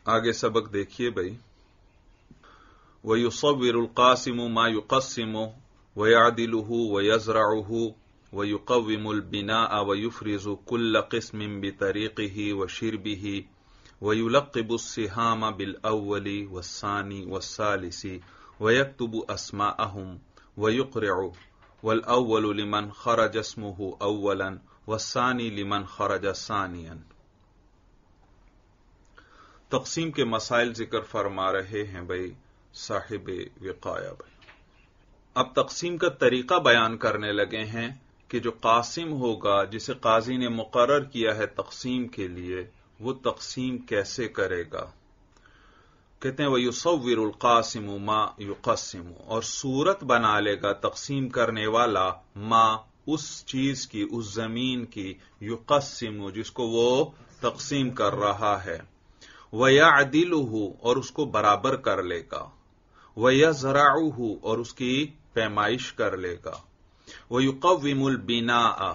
آگے سبق دیکھیے بھائی. وَيُصَوِّرُ الْقَاسِمُ مَا يُقَسِّمُ وَيَعْدِلُهُ وَيَزْرَعُهُ وَيُقَوِّمُ الْبِنَاءَ وَيُفْرِزُ كُلَّ قِسْمٍ بِطَرِيقِهِ وَشِرْبِهِ وَيُلَقِّبُ السِّهَامَ بِالْأَوَّلِ وَالثَّانِي وَالثَّالِثِ وَيَكْتُبُ أَسْمَاءَهُمْ وَيُقْرِعُ وَالْأَوَّلُ لِمَنْ خَرَجَ اسْمُهُ أَوَّلًا وَالثَّانِي لِمَنْ خَرَجَ ثَانِيًا. تقسیم کے مسائل ذکر فرما رہے ہیں بھائی صاحب وقایہ بھائی. اب تقسیم کا طریقہ بیان کرنے لگے ہیں کہ جو قاسم ہوگا جسے قاضی نے مقرر کیا ہے تقسیم کے لیے وہ تقسیم کیسے کرے گا. کہتے ہیں وَيُصَوِّرُ الْقَاسِمُ مَا يُقَسِّمُ، اور صورت بنا لے گا تقسیم کرنے والا ما اس چیز کی، اس زمین کی، یقسم جس کو وہ تقسیم کر رہا ہے، وَيَعْدِلُهُ اور اس کو برابر کر لے گا، وَيَزْرَعُهُ اور اس کی پیمائش کر لے گا، وَيُقَوِّمُ الْبِنَاءَ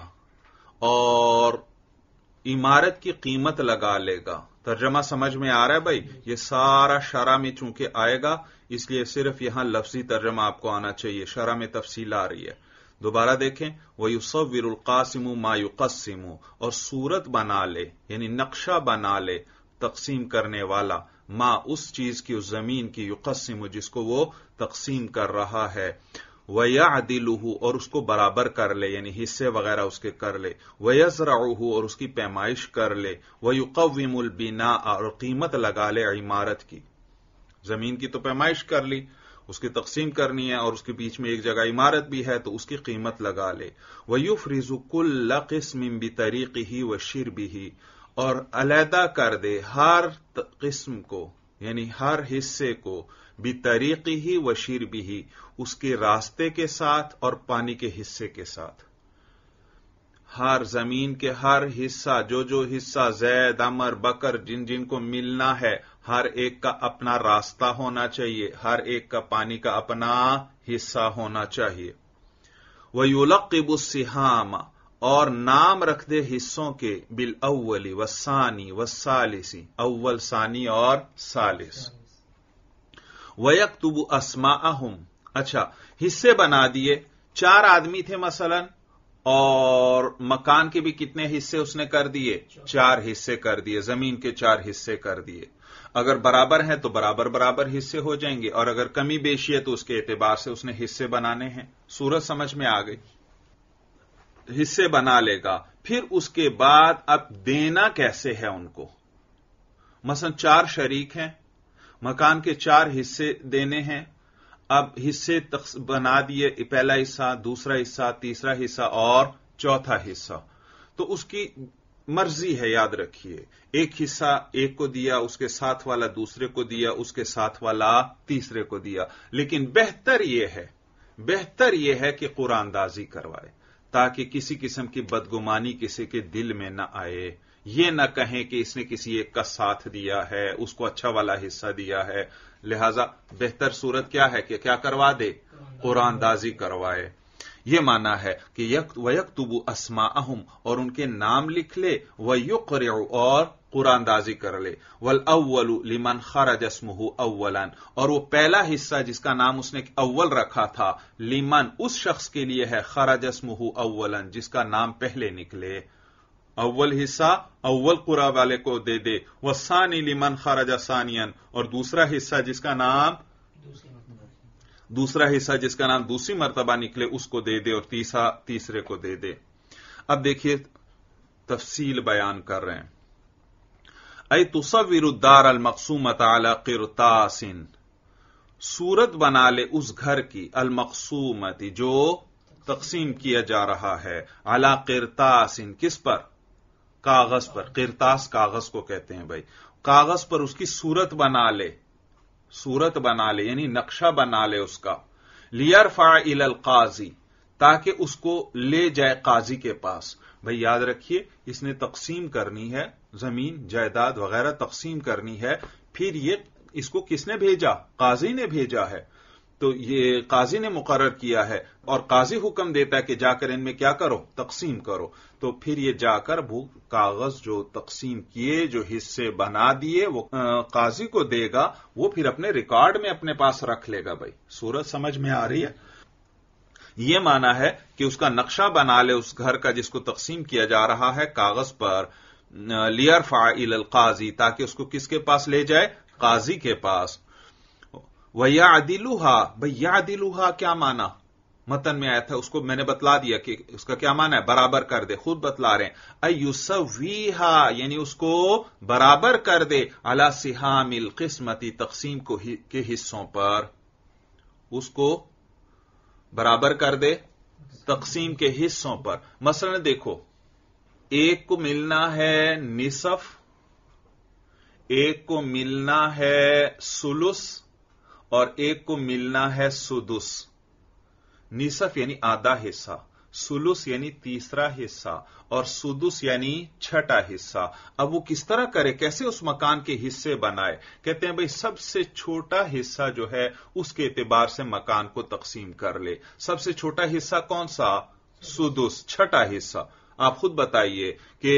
اور عمارت کی قیمت لگا لے گا. ترجمہ سمجھ میں آ رہا ہے بھائی؟ یہ سارا شرح میں چونکہ آئے گا اس لیے صرف یہاں لفظی ترجمہ آپ کو آنا چاہیے، شرح میں تفصیل آ رہی ہے. دوبارہ دیکھیں وَيُصَوِّرُ الْقَاسِمُ مَا يُقَسِّمُ، اور صورت بنا لے یعنی نقشہ بنا لے تقسیم کرنے والا ما اس چیز کی، اس زمین کی، یقسم جس کو وہ تقسیم کر رہا ہے، وَيَعْدِلُهُ اور اس کو برابر کر لے یعنی حصے وغیرہ اس کے کر لے، وَيَزْرَعُهُ اور اس کی پیمائش کر لے، وَيُقَوِّمُ الْبِنَاءَ اور قیمت لگا لے عمارت کی. زمین کی تو پیمائش کر لی، اس کی تقسیم کرنی ہے اور اس کے بیچ میں ایک جگہ عمارت بھی ہے تو اس کی قیمت لگا لے. وَيُفْرِزُ كُلَّ قِسْمٍ بِطَرِيقِهِ وَشِرْبِهِ اور علیحدہ کر دے ہر قسم کو یعنی ہر حصے کو، بِطَرِيقِهِ وَشِرْبِهِ اس کے راستے کے ساتھ اور پانی کے حصے کے ساتھ. ہر زمین کے ہر حصہ، جو حصہ زید، عمر، بکر جن جن کو ملنا ہے، ہر ایک کا اپنا راستہ ہونا چاہیے، ہر ایک کا پانی کا اپنا حصہ ہونا چاہیے. وَيُلَقِّبُ السِّهَامَ اور نام رکھ دے حصوں کے، بالأول والثانی والثالث اول، ثانی اور ثالث. وَيَكْتُبُ أَسْمَاءَهُمْ اچھا حصے بنا دیے، 4 آدمی تھے مثلا اور مکان کے بھی کتنے حصے اس نے کر دیے؟ 4 حصے کر دیے، زمین کے 4 حصے کر دیے. اگر برابر ہیں تو برابر برابر حصے ہو جائیں گے، اور اگر کمی بیشی ہے تو اس کے اعتبار سے اس نے حصے بنانے ہیں. صورت سمجھ میں آ گئی؟ حصے بنا لے گا. پھر اس کے بعد اب دینا کیسے ہے ان کو؟ مثلا 4 شریک ہیں، مکان کے 4 حصے دینے ہیں. اب حصے بنا دیے، پہلا حصہ، دوسرا حصہ، تیسرا حصہ اور چوتھا حصہ. تو اس کی مرضی ہے، یاد رکھیے، ایک حصہ ایک کو دیا، اس کے ساتھ والا دوسرے کو دیا، اس کے ساتھ والا تیسرے کو دیا. لیکن بہتر یہ ہے کہ قرآن اندازی کروائے تاکہ کسی قسم کی بدگمانی کسی کے دل میں نہ آئے. یہ نہ کہیں کہ اس نے کسی ایک کا ساتھ دیا ہے، اس کو اچھا والا حصہ دیا ہے. لہذا بہتر صورت کیا ہے کہ کیا کروا دے؟ قرآن دازی کروائے. یہ معنی ہے کہ وَيَكْتُبُ أَسْمَاءَهُمْ اور ان کے نام لکھ لے، وَيُقْرِعُ اور قرآن دازی کر لے، وَالْأَوَّلُ لِمَنْ خَرَجَ اسْمُهُ أَوَّلًا اور وہ پہلا حصہ جس کا نام اس نے اول رکھا تھا، لمن اس شخص کے لیے ہے، خرج اسمہ اولاً جس کا نام پہلے نکلے. اول حصہ اول قرآ والے کو دے دے، والثانی لمن خرج ثانیاً اور دوسرا حصہ جس کا نام دوسری مرتبہ نکلے اس کو دے دے، اور تیسرے کو دے دے. اب دیکھیے تفصیل بیان کر رہے ہیں. اے تصور الدار المقسومۃ علی قرطاس صورت بنا لے اس گھر کی، المقسومت جو تقسیم کیا جا رہا ہے، علی قرطاس کس پر؟ کاغذ پر. قرطاس کاغذ کو کہتے ہیں بھائی. کاغذ پر اس کی صورت بنا لے یعنی نقشہ بنا لے اس کا. لیرفع الی القاضی تاکہ اس کو لے جائے قاضی کے پاس. بھائی یاد رکھیے اس نے تقسیم کرنی ہے، زمین جائیداد وغیرہ تقسیم کرنی ہے. پھر یہ اس کو کس نے بھیجا؟ قاضی نے بھیجا ہے. تو یہ قاضی نے مقرر کیا ہے اور قاضی حکم دیتا ہے کہ جا کر ان میں کیا کرو، تقسیم کرو، تو پھر یہ جا کر وہ کاغذ جو تقسیم کیے، جو حصے بنا دیے، وہ قاضی کو دے گا، وہ پھر اپنے ریکارڈ میں اپنے پاس رکھ لے گا۔ بھائی صورت سمجھ میں آ رہی ہے؟ یہ مانا ہے کہ اس کا نقشہ بنا لے اس گھر کا جس کو تقسیم کیا جا رہا ہے کاغذ پر، لیرفع الی القاضی، تاکہ اس کو کس کے پاس لے جائے؟ قاضی کے پاس۔ وَيَعْدِلُهَا، بھئی يَعْدِلُهَا کیا مانا؟ متن میں آیا تھا، اس کو میں نے بتلا دیا کہ اس کا کیا مانا ہے، برابر کر دے، خود بتلا رہے ہیں۔ اَيُّسَوِّيهَا، یعنی اس کو برابر کر دے، عَلَى سِهَامِ الْقِسْمَةِ، تقسیم کے حصوں پر، اس کو برابر کر دے تقسیم کے حصوں پر۔ مثلا دیکھو، ایک کو ملنا ہے نصف، ایک کو ملنا ہے ثلث، اور ایک کو ملنا ہے سدس۔ نصف یعنی آدھا حصہ، ثلث یعنی تیسرا حصہ، اور سدس یعنی چھٹا حصہ۔ اب وہ کس طرح کرے، کیسے اس مکان کے حصے بنائے؟ کہتے ہیں بھئی سب سے چھوٹا حصہ جو ہے اس کے اعتبار سے مکان کو تقسیم کر لے۔ سب سے چھوٹا حصہ کون سا؟ سدس، چھٹا حصہ۔ آپ خود بتائیے کہ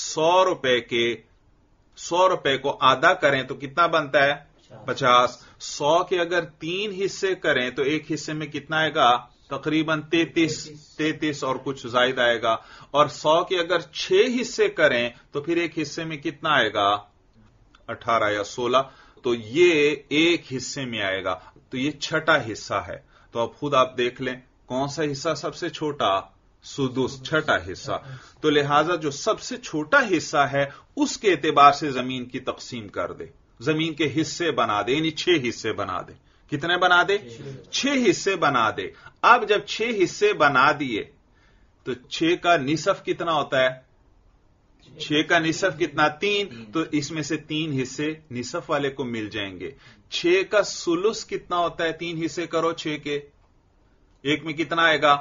100 روپے کو آدھا کریں تو کتنا بنتا ہے؟ 50۔ 100 کے اگر 3 حصے کریں تو ایک حصے میں کتنا آئے گا؟ تقریباً 33 اور کچھ زائد آئے گا۔ اور 100 کے اگر 6 حصے کریں تو پھر ایک حصے میں کتنا آئے گا؟ 18 یا 16۔ تو یہ ایک حصے میں آئے گا، تو یہ چھٹا حصہ ہے۔ تو اب خود آپ دیکھ لیں کون سا حصہ سب سے چھوٹا؟ سدس، چھٹا حصہ۔ تو لہذا جو سب سے چھوٹا حصہ ہے اس کے اعتبار سے زمین کی تقسیم کر دے، زمین کے حصے بنا دے، یعنی 6 حصے بنا دے۔ کتنے بنا دے؟ 6 حصے بنا دے۔ اب جب 6 حصے بنا دیے تو 6 کا نصف کتنا ہوتا ہے؟ 6 کا نصف کتنا؟ 3۔ تو اس میں سے 3 حصے نصف والے کو مل جائیں گے۔ 6 کا ثلث کتنا ہوتا ہے؟ 3 حصے کرو 6 کے، ایک میں کتنا آئے گا؟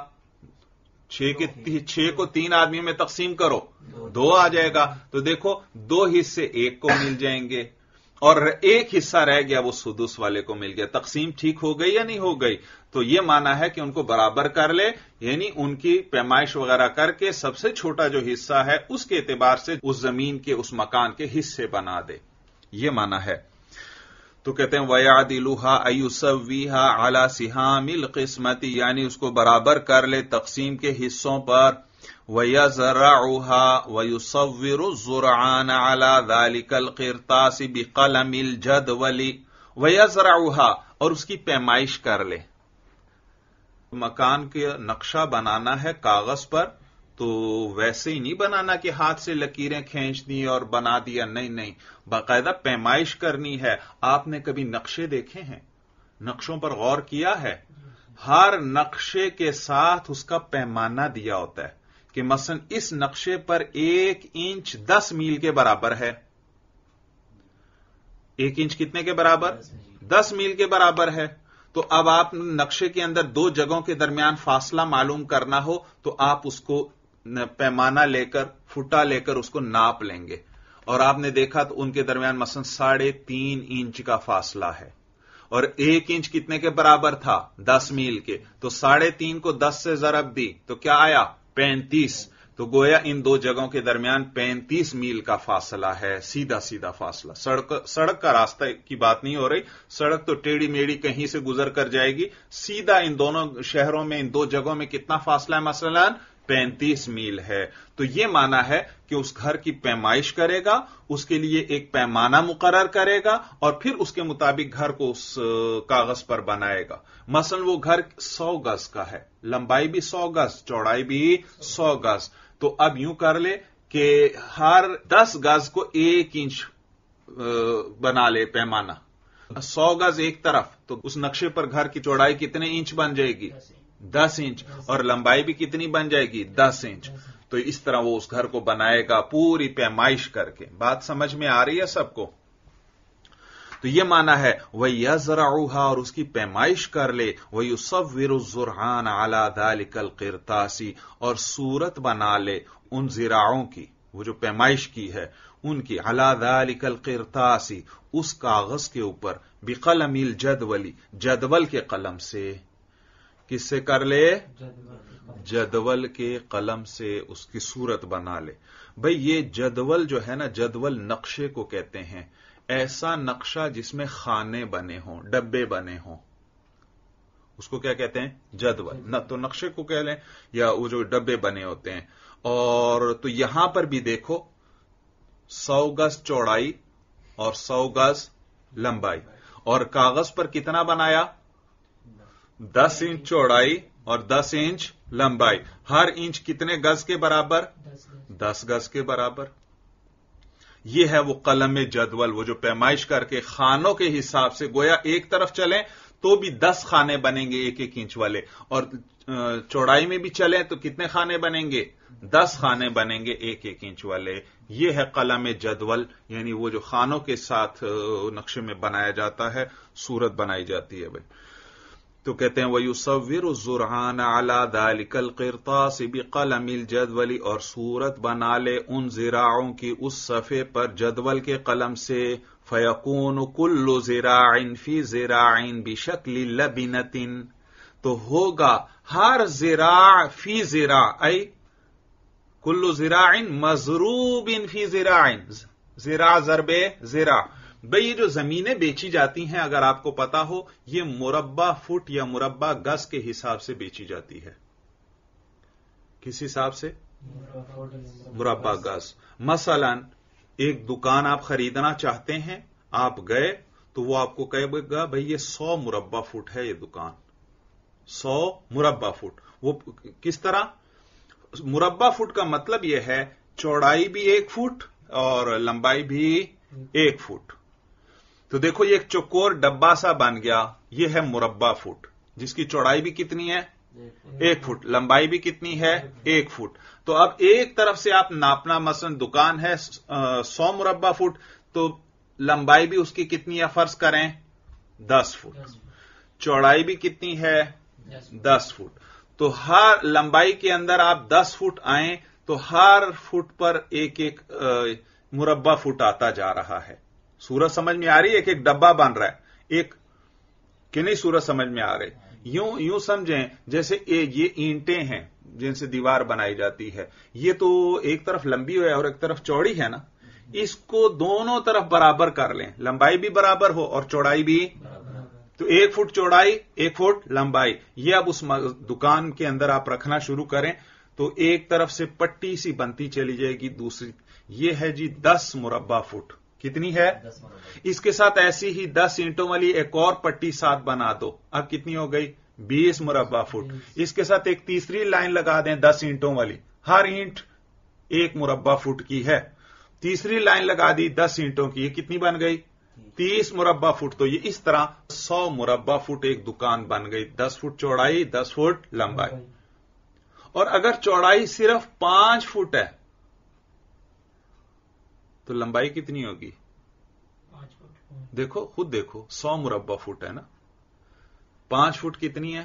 6 کو 3 آدمیوں میں تقسیم کرو، 2 آ جائے گا۔ تو دیکھو 2 حصے ایک کو مل جائیں گے اور ایک حصہ رہ گیا، وہ سدس والے کو مل گیا۔ تقسیم ٹھیک ہو گئی یا نہیں ہو گئی؟ تو یہ مانا ہے کہ ان کو برابر کر لے، یعنی ان کی پیمائش وغیرہ کر کے سب سے چھوٹا جو حصہ ہے اس کے اعتبار سے اس زمین کے، اس مکان کے حصے بنا دے، یہ مانا ہے۔ تو کہتے ہیں وَيَعْدِلُهَا أَيُّسَوِّيهَا عَلَى سِهَامِ الْقِسْمَةِ، یعنی اس کو برابر کر لے تقسیم کے حصوں پر۔ وَيَزْرَعُهَا وَيُصَوِّرُ الزُّرْعَانَ عَلَى ذَلِكَ الْقِرْطَاسِ بِقَلَمِ الْجَدْوَلِ وَيَزْرَعُهَا، اور اس کی پیمائش کر لے۔ مکان کا نقشہ بنانا ہے کاغذ پر تو ویسے ہی نہیں بنانا کہ ہاتھ سے لکیریں کھینچ دی اور بنا دیا، نہیں، باقاعدہ پیمائش کرنی ہے۔ آپ نے کبھی نقشے دیکھے ہیں؟ نقشوں پر غور کیا ہے؟ ہر نقشے کے ساتھ اس کا پیمانہ دیا ہوتا ہے کہ مثلا اس نقشے پر 1 انچ 10 میل کے برابر ہے۔ 1 انچ کتنے کے برابر؟ 10 میل کے برابر ہے۔ تو اب آپ نقشے کے اندر 2 جگہوں کے درمیان فاصلہ معلوم کرنا ہو تو آپ اس کو پیمانہ لے کر، فٹا لے کر اس کو ناپ لیں گے، اور آپ نے دیکھا تو ان کے درمیان مثلا 3.5 انچ کا فاصلہ ہے، اور 1 انچ کتنے کے برابر تھا؟ 10 میل کے۔ تو 3.5 کو 10 سے ضرب دی تو کیا آیا؟ 35۔ تو گویا ان 2 جگہوں کے درمیان 35 میل کا فاصلہ ہے، سیدھا فاصلہ۔ سڑک کا راستہ کی بات نہیں ہو رہی، سڑک تو ٹیڑھی میڑھی کہیں سے گزر کر جائے گی، سیدھا ان دونوں شہروں میں، ان 2 جگہوں میں کتنا فاصلہ ہے؟ مثلا 35 میل ہے۔ تو یہ مانا ہے کہ اس گھر کی پیمائش کرے گا، اس کے لیے ایک پیمانہ مقرر کرے گا، اور پھر اس کے مطابق گھر کو اس کاغذ پر بنائے گا۔ مثلا وہ گھر 100 گز کا ہے، لمبائی بھی 100 گز، چوڑائی بھی 100 گز۔ تو اب یوں کر لے کہ ہر 10 گز کو 1 انچ بنا لے پیمانہ، 100 گز ایک طرف، تو اس نقشے پر گھر کی چوڑائی کتنے انچ بن جائے گی؟ 10 انچ، اور لمبائی بھی کتنی بن جائے گی؟ 10 انچ۔ تو اس طرح وہ اس گھر کو بنائے گا پوری پیمائش کر کے۔ بات سمجھ میں آ رہی ہے سب کو؟ تو یہ مانا ہے وَيَزْرَعُهَا، اور اس کی پیمائش کر لے، وَيُصَوِّرُ الزُّرْعَانَ عَلَى ذَلِكَ الْقِرْطَاسِ، اور صورت بنا لے ان زراعوں کی، وہ جو پیمائش کی ہے ان کی، علی ذالک القرطاسی، اس کاغذ کے اوپر، بقلم الجدول، جدول کے قلم سے. کس سے کر لے؟ جدول کے قلم سے اس کی صورت بنا لے. بھئی یہ جدول جو ہے نا، جدول نقشے کو کہتے ہیں، ایسا نقشہ جس میں خانے بنے ہوں، ڈبے بنے ہوں، اس کو کیا کہتے ہیں؟ جدول. نہ تو نقشے کو کہہ لیں یا وہ جو ڈبے بنے ہوتے ہیں. اور تو یہاں پر بھی دیکھو 100 گز چوڑائی اور 100 گز لمبائی، اور کاغذ پر کتنا بنایا؟ 10 انچ چوڑائی اور 10 انچ لمبائی. ہر انچ کتنے گز کے برابر؟ 10 گز کے برابر. یہ ہے وہ قلم جدول، وہ جو پیمائش کر کے خانوں کے حساب سے، گویا ایک طرف چلیں تو بھی 10 خانے بنیں گے 1-1 انچ والے، اور چوڑائی میں بھی چلیں تو کتنے خانے بنیں گے؟ 10 خانے بنیں گے 1-1 انچ والے. یہ ہے قلم جدول، یعنی وہ جو خانوں کے ساتھ نقشے میں بنایا جاتا ہے، صورت بنائی جاتی ہے. بھائی تو کہتے ہیں وَيُصَوِّرُ الزُّرْعَانَ عَلَى ذَلِكَ الْقِرْطَاسِ بِقَلَمِ الْجَدْوَلِ، اور صورت بنا لے ان زراعوں کی اس صفحے پر جدول کے قلم سے. فَيَكُونُ كُلُّ زِرَاعٍ فِي زِرَاعٍ بِشَكْلِ لَبِنَةٍ، تو ہوگا ہر زراع فی زراع، ای کل زراع مضروب فی زراع، زراع ضرب زراع. بھئی یہ جو زمینیں بیچی جاتی ہیں، اگر آپ کو پتا ہو، یہ مربع فٹ یا مربع گز کے حساب سے بیچی جاتی ہے. کس حساب سے؟ مربع گز. مثلا ایک دکان آپ خریدنا چاہتے ہیں، آپ گئے تو وہ آپ کو کہے گا بھئی یہ 100 مربع فٹ ہے، یہ دکان 100 مربع فٹ. وہ کس طرح؟ مربع فٹ کا مطلب یہ ہے چوڑائی بھی 1 فٹ اور لمبائی بھی 1 فٹ. تو دیکھو یہ ایک چوکور ڈبا سا بن گیا، یہ ہے مربع فٹ، جس کی چوڑائی بھی کتنی ہے؟ 1 فٹ، لمبائی بھی کتنی ہے؟ 1 فٹ. تو اب ایک طرف سے آپ ناپنا، مثلا دکان ہے 100 مربع فٹ، تو لمبائی بھی اس کی کتنی ہے؟ فرض کریں 10 فٹ، چوڑائی بھی کتنی ہے؟ 10 فٹ. تو ہر لمبائی کے اندر آپ 10 فٹ آئیں تو ہر فٹ پر ایک مربع فٹ آتا جا رہا ہے. صورت سمجھ میں آ رہی ہے؟ ایک ڈبہ بن رہا ہے ایک، کہ نہیں صورت سمجھ میں آ رہی؟ یوں سمجھیں جیسے یہ اینٹیں ہیں جن سے دیوار بنائی جاتی ہے، یہ تو ایک طرف لمبی ہے اور ایک طرف چوڑی ہے نا، اس کو دونوں طرف برابر کر لیں، لمبائی بھی برابر ہو اور چوڑائی بھی. تو 1 فٹ چوڑائی 1 فٹ لمبائی، یہ اب اس دکان کے اندر آپ رکھنا شروع کریں تو ایک طرف سے پٹی سی بنتی چلی جائے گی دوسری. یہ ہے جی 10 مربع فٹ. کتنی ہے؟ اس کے ساتھ ایسی ہی 10 اینٹوں والی ایک اور پٹی ساتھ بنا دو، اب کتنی ہو گئی؟ 20 مربع فٹ. اس کے ساتھ ایک تیسری لائن لگا دیں 10 اینٹوں والی، ہر اینٹ 1 مربع فٹ کی ہے. تیسری لائن لگا دی 10 اینٹوں کی، یہ کتنی بن گئی؟ 30 مربع فٹ. تو یہ اس طرح 100 مربع فٹ ایک دکان بن گئی، 10 فٹ چوڑائی 10 فٹ لمبائی. اور اگر چوڑائی صرف 5 فٹ ہے تو لمبائی کتنی ہوگی؟ دیکھو خود دیکھو، 100 مربع فٹ ہے نا، 5 فٹ کتنی ہے؟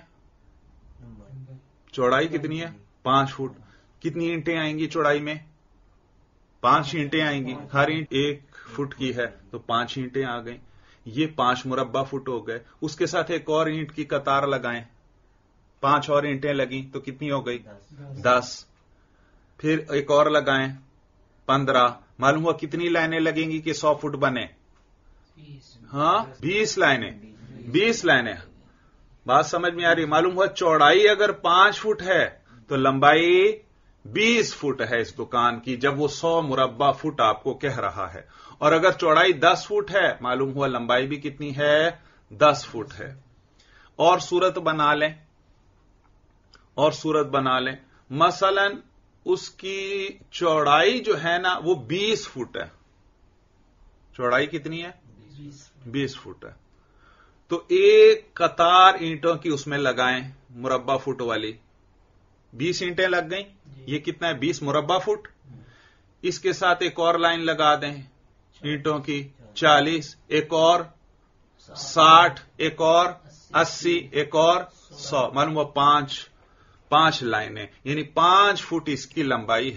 چوڑائی کتنی ہے؟ 5 فٹ. کتنی اینٹیں آئیں گی چوڑائی میں؟ 5 اینٹیں آئیں گی، ہر اینٹ 1 فٹ کی ہے تو 5 اینٹیں آ گئیں. یہ 5 مربع فٹ ہو گئے. اس کے ساتھ ایک اور اینٹ کی قطار لگائیں، 5 اور اینٹیں لگیں تو کتنی ہو گئی؟ 10. پھر ایک اور لگائیں 15. معلوم ہوا کتنی لائنیں لگیں گی کہ 100 فٹ بنے؟ ہاں 20 لائنیں. 20 لائنیں. بات سمجھ میں آ رہی؟ معلوم ہوا چوڑائی اگر 5 فٹ ہے تو لمبائی 20 فٹ ہے اس دکان کی، جب وہ 100 مربع فٹ آپ کو کہہ رہا ہے. اور اگر چوڑائی 10 فٹ ہے، معلوم ہوا لمبائی بھی کتنی ہے؟ 10 فٹ ہے. اور صورت بنا لیں، اور صورت بنا لیں. مثلا اس کی چوڑائی جو ہے نا وہ 20 فٹ ہے. چوڑائی کتنی ہے؟ 20 فٹ ہے. تو ایک قطار اینٹوں کی اس میں لگائیں مربع فٹ والی، 20 اینٹیں لگ گئیں. یہ کتنا ہے؟ 20 مربع فٹ. اس کے ساتھ ایک اور لائن لگا دیں اینٹوں کی 40، ایک اور 60، ایک اور 80، ایک اور 100. معلوم ہوا 5 لائنیں، یعنی 5 فٹ اس کی لمبائی ہے.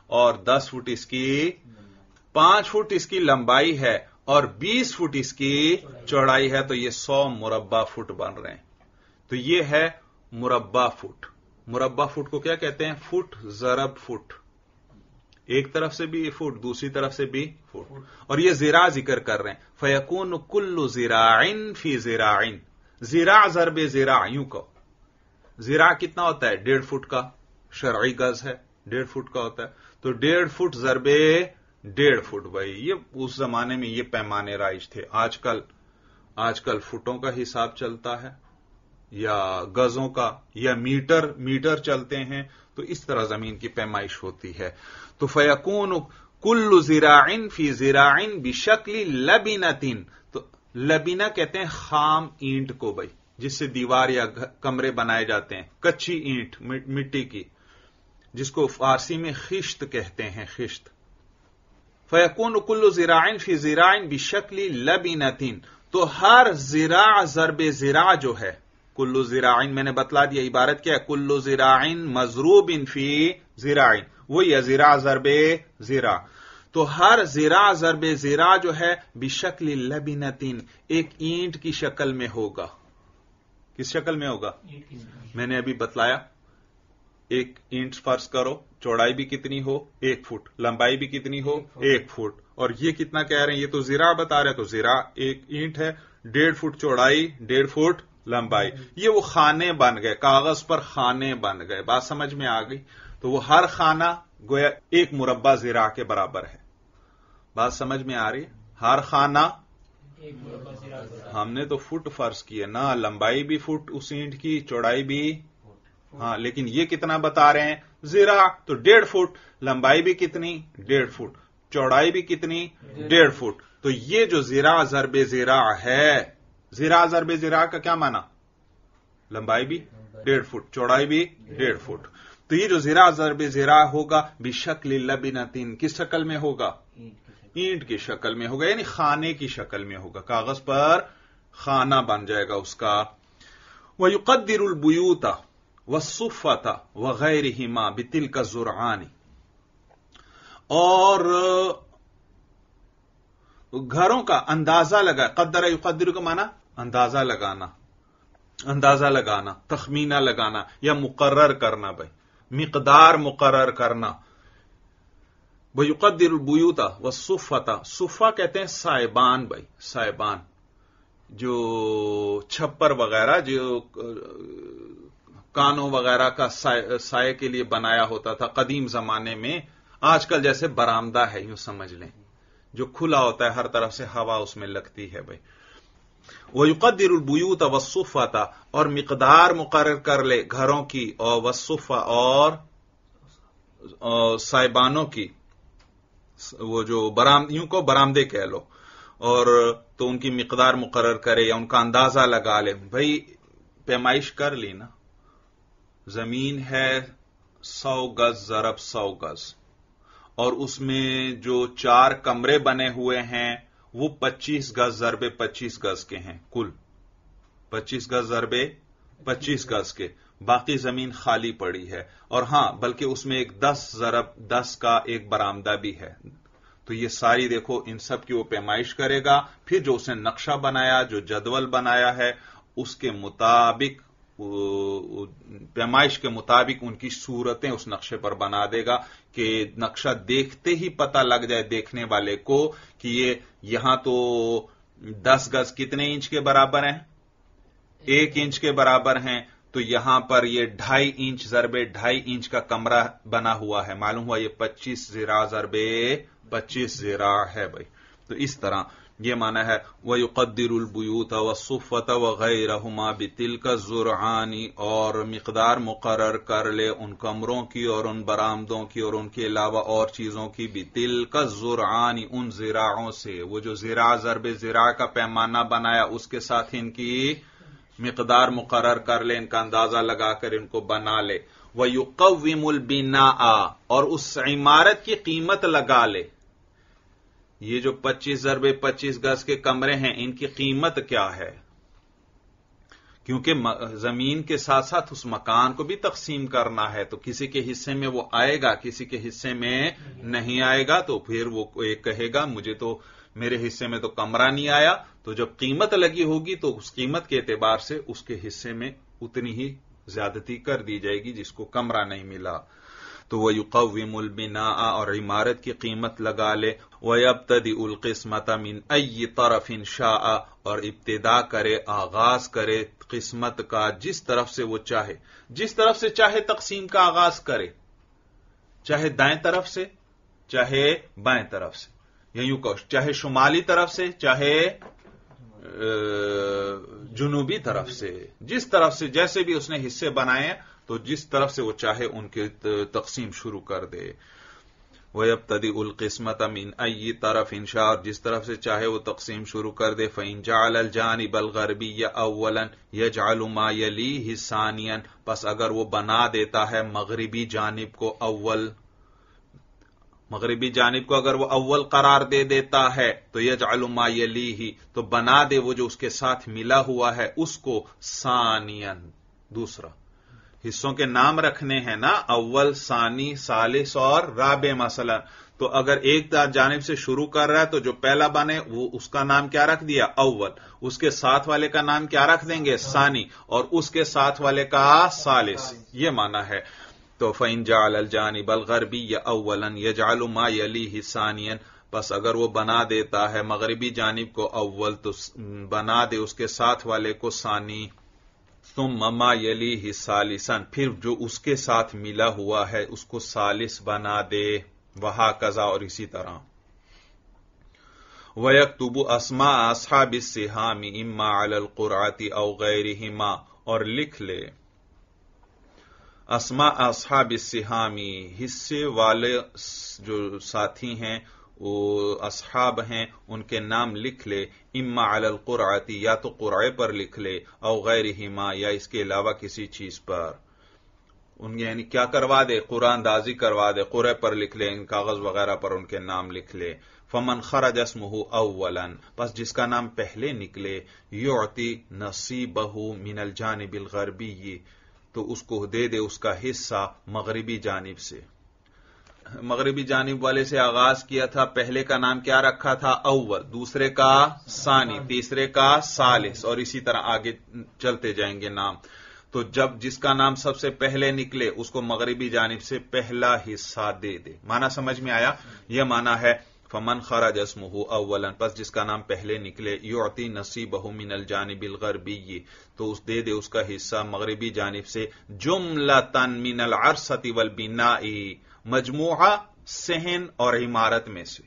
اور 10 فٹ اس کی 5 فٹ اس کی لمبائی ہے اور 20 فٹ اس کی چوڑائی ہے تو یہ 100 مربع فٹ بن رہے ہیں. تو یہ ہے مربع فٹ. مربع فٹ کو کیا کہتے ہیں؟ فٹ ضرب فٹ. ایک طرف سے بھی فٹ، دوسری طرف سے بھی فٹ. اور یہ زراع ذکر کر رہے ہیں. فیکون کل زراع فی زراع. زراع ضرب زراع یوں کہو. زراع کتنا ہوتا ہے؟ 1.5 فٹ کا شرعی گز ہے، 1.5 فٹ کا ہوتا ہے. تو 1.5 فٹ ضرب 1.5 فٹ. بھائی یہ اس زمانے میں یہ پیمانے رائج تھے. آج کل فٹوں کا حساب چلتا ہے یا گزوں کا یا میٹر چلتے ہیں. تو اس طرح زمین کی پیمائش ہوتی ہے. تو فیکون کل زراع فی زراع بشکل لبنۃ. تو لبنہ کہتے ہیں خام اینٹ کو بھائی، جس سے دیوار یا کمرے بنائے جاتے ہیں. کچی اینٹ مٹی کی، جس کو فارسی میں خشت کہتے ہیں، خشت. فیکون کل زراع فی زراع بشکل لبنۃ. تو ہر زراع ضرب زراع جو ہے، کل زراع میں نے بتلا دیا عبارت کیا ہے، کل زراع مضروب فی زراع، وہی زراع ضرب زراع. تو ہر زراع ضرب زراع جو ہے بشکل لبنۃ، ایک اینٹ کی شکل میں ہوگا. کس شکل میں ہوگا؟ میں نے ابھی بتلایا. ایک اینٹ فرض کرو، چوڑائی بھی کتنی ہو؟ 1 فٹ، لمبائی بھی کتنی ہو؟ 1 فٹ. اور یہ کتنا کہہ رہے ہیں؟ یہ تو زراع بتا رہے ہیں. تو زراع ایک اینٹ ہے، 1.5 فٹ چوڑائی، 1.5 فٹ لمبائی. یہ وہ خانے بن گئے، کاغذ پر خانے بن گئے. بات سمجھ میں آ گئی؟ تو وہ ہر خانہ گویا 1 مربع زراع کے برابر ہے. بات سمجھ میں آ رہی ہے؟ ہر خانہ ہم نے تو فٹ فرض کیے نا، لمبائی بھی فٹ اس اینٹ کی، چوڑائی بھی. ہاں لیکن یہ کتنا بتا رہے ہیں؟ زراع. تو 1.5 فٹ، لمبائی بھی کتنی؟ 1.5 فٹ، چوڑائی بھی کتنی؟ 1.5 فٹ. تو یہ جو زراع ضرب زراع ہے، زراع ضرب زراع کا کیا معنی؟ لمبائی بھی 1.5 فٹ، چوڑائی بھی 1.5 فٹ. تو یہ جو زراع ضرب زراع ہوگا بشکل لبنۃ، کس شکل میں ہوگا؟ اینٹ کی شکل میں ہوگا، یعنی خانے کی شکل میں ہوگا. کاغذ پر خانہ بن جائے گا اس کا. وَيُقَدِّرُ الْبُيُوتَ وَالصُّفَّةَ وَغَيْرِهِمَا بِتِلْكَ الزُّرْعَانِ. اور گھروں کا اندازہ لگا. قدر یقدر کا معنی اندازہ لگانا، اندازہ لگانا، تخمینہ لگانا یا مقرر کرنا. بھائی مقدار مقرر کرنا. وَيُقَدِّرُ الْبُيُوتَ وَالصُّفَّةَ. صفہ کہتے ہیں سائبان. بھائی سائبان جو چھپر وغیرہ، جو کانوں وغیرہ کا سائے کے لیے بنایا ہوتا تھا قدیم زمانے میں. آج کل جیسے برآمدہ ہے یوں سمجھ لیں، جو کھلا ہوتا ہے، ہر طرف سے ہوا اس میں لگتی ہے. بھائی وَيُقَدِّرُ الْبُيُوتَ وَالصُّفَّةَ. اور مقدار مقرر کر لے گھروں کی، اور والصفہ اور سائبانوں کی، وہ جو یوں کو برآمدے کہہ لو. اور تو ان کی مقدار مقرر کرے یا ان کا اندازہ لگا لے. بھائی پیمائش کر لی نا، زمین ہے 100 گز ضرب 100 گز، اور اس میں جو 4 کمرے بنے ہوئے ہیں وہ 25 گز ضرب 25 گز کے ہیں. کل 25 گز ضرب 25 گز کے. باقی زمین خالی پڑی ہے. اور ہاں بلکہ اس میں ایک 10 ضرب 10 کا ایک برآمدہ بھی ہے. تو یہ ساری دیکھو ان سب کی وہ پیمائش کرے گا. پھر جو اس نے نقشہ بنایا، جو جدول بنایا ہے، اس کے مطابق، پیمائش کے مطابق ان کی صورتیں اس نقشے پر بنا دے گا کہ نقشہ دیکھتے ہی پتہ لگ جائے دیکھنے والے کو کہ یہ یہاں تو 10 گز کتنے انچ کے برابر ہیں؟ 1 انچ کے برابر ہیں. تو یہاں پر یہ 2.5 انچ ضرب 2.5 انچ کا کمرہ بنا ہوا ہے. معلوم ہوا یہ 25 زراع ضرب 25 زراع ہے. بھائی تو اس طرح یہ معنی ہے وَيُقَدِّرُ الْبُيُوتَ وَالصُّفَّةَ وَغَيْرَهُمَا بِتِلْكَ الزُّرْعَانِ. اور مقدار مقرر کر لے ان کمروں کی اور ان برآمدوں کی اور ان کے علاوہ اور چیزوں کی. بِتِلْكَ الزُّرْعَانِ، ان زراعوں سے. وہ جو زراع ضرب زراع کا پیمانہ بنایا اس کے ساتھ ان کی مقدار مقرر کر لے، ان کا اندازہ لگا کر ان کو بنا لے. وَيُقَوِّمُ الْبِنَاءَ. اور اس عمارت کی قیمت لگا لے. یہ جو 25 ضرب 25 گز کے کمرے ہیں ان کی قیمت کیا ہے؟ کیونکہ زمین کے ساتھ ساتھ اس مکان کو بھی تقسیم کرنا ہے، تو کسی کے حصے میں وہ آئے گا، کسی کے حصے میں نہیں آئے گا، تو پھر وہ ایک کہے گا مجھے تو میرے حصے میں تو کمرہ نہیں آیا، تو جب قیمت لگی ہوگی تو اس قیمت کے اعتبار سے اس کے حصے میں اتنی ہی زیادتی کر دی جائے گی جس کو کمرہ نہیں ملا۔ تو وہ یقوم البناء، اور عمارت کی قیمت لگا لے، وَيَبْتَدِئُ الْقِسْمَةَ مِنْ أَيِّ طَرَفٍ شَاءَ، اور ابتدا کرے، آغاز کرے قسمت کا جس طرف سے وہ چاہے، جس طرف سے چاہے تقسیم کا آغاز کرے، چاہے دائیں طرف سے چاہے بائیں طرف سے، یا یوں کہو چاہے شمالی طرف سے چاہے جنوبی طرف سے، جس طرف سے جیسے بھی اس نے حصے بنائے تو جس طرف سے وہ چاہے ان کی تقسیم شروع کر دے۔ وَيَبْتَدِئُ الْقِسْمَةَ مِنْ أَيِّ طَرَفٍ شَاءَ، اور جس طرف سے چاہے وہ تقسیم شروع کر دے۔ فَإِنْ جَعَلَ الْجَانِبَ الْغَرْبِيَّ أَوَّلًا يَجْعَلُ مَا يَلِيهِ ثَانِيًا، پس اگر وہ بنا دیتا ہے مغربی جانب کو اول، مغربی جانب کو اگر وہ اول قرار دے دیتا ہے تو یجعل ما یلیہ، تو بنا دے وہ جو اس کے ساتھ ملا ہوا ہے اس کو ثانیاً، دوسرا۔ حصوں کے نام رکھنے ہیں نا، اول، ثانی، ثالث اور رابع مثلا، تو اگر ایک جانب سے شروع کر رہا ہے تو جو پہلا بنے وہ اس کا نام کیا رکھ دیا؟ اول، اس کے ساتھ والے کا نام کیا رکھ دیں گے؟ ثانی، اور اس کے ساتھ والے کا ثالث، یہ معنی ہے۔ تو فَإِنْ جَعَلَ الْجَانِبَ الْغَرْبِيَّ أَوَّلًا يَجْعَلُ مَا يَلِيهِ ثَانِيًا، بس اگر وہ بنا دیتا ہے مغربی جانب کو اول تو بنا دے اس کے ساتھ والے کو ثانی، ثُمَّ مَا يَلِيهِ ثَالِثًا، پھر جو اس کے ساتھ ملا ہوا ہے اس کو ثالث بنا دے، وَهَكَذَا، اور اسی طرح۔ وَيَكْتُبُ أَسْمَاءَ أَصْحَابِ السِّهَامِ إِمَّا عَلَى الْقُرْعَةِ أَوْ غَيْرِهِمَا، اور لکھ لے اسماء اصحاب السہام، حصے والے جو ساتھی ہیں وہ اصحاب ہیں ان کے نام لکھ لے، اما علی القرعۃ، یا تو قرعے پر لکھ لے، او غیرہما، یا اس کے علاوہ کسی چیز پر، ان یعنی کیا کروا دے؟ قرآن اندازی کروا دے، قرعے پر لکھ لے، ان کاغذ وغیرہ پر ان کے نام لکھ لے۔ فمن خرج اسمہ اولا، پس جس کا نام پہلے نکلے، یعطی نصیبہ من الجانب الغربی، تو اس کو دے دے اس کا حصہ مغربی جانب سے۔ مغربی جانب والے سے آغاز کیا تھا، پہلے کا نام کیا رکھا تھا؟ اول، دوسرے کا ثانی، تیسرے کا ثالث، اور اسی طرح آگے چلتے جائیں گے نام۔ تو جب جس کا نام سب سے پہلے نکلے اس کو مغربی جانب سے پہلا حصہ دے دے۔ معنی سمجھ میں آیا؟ یہ معنی ہے فمن خرج اسمہ اولا، پس جس کا نام پہلے نکلے، یعطی نصیبہ من الجانب الغربی، تو اس دے دے اس کا حصہ مغربی جانب سے، جملۃ من العرصۃ والبناء، مجموعہ صحن اور عمارت میں سے،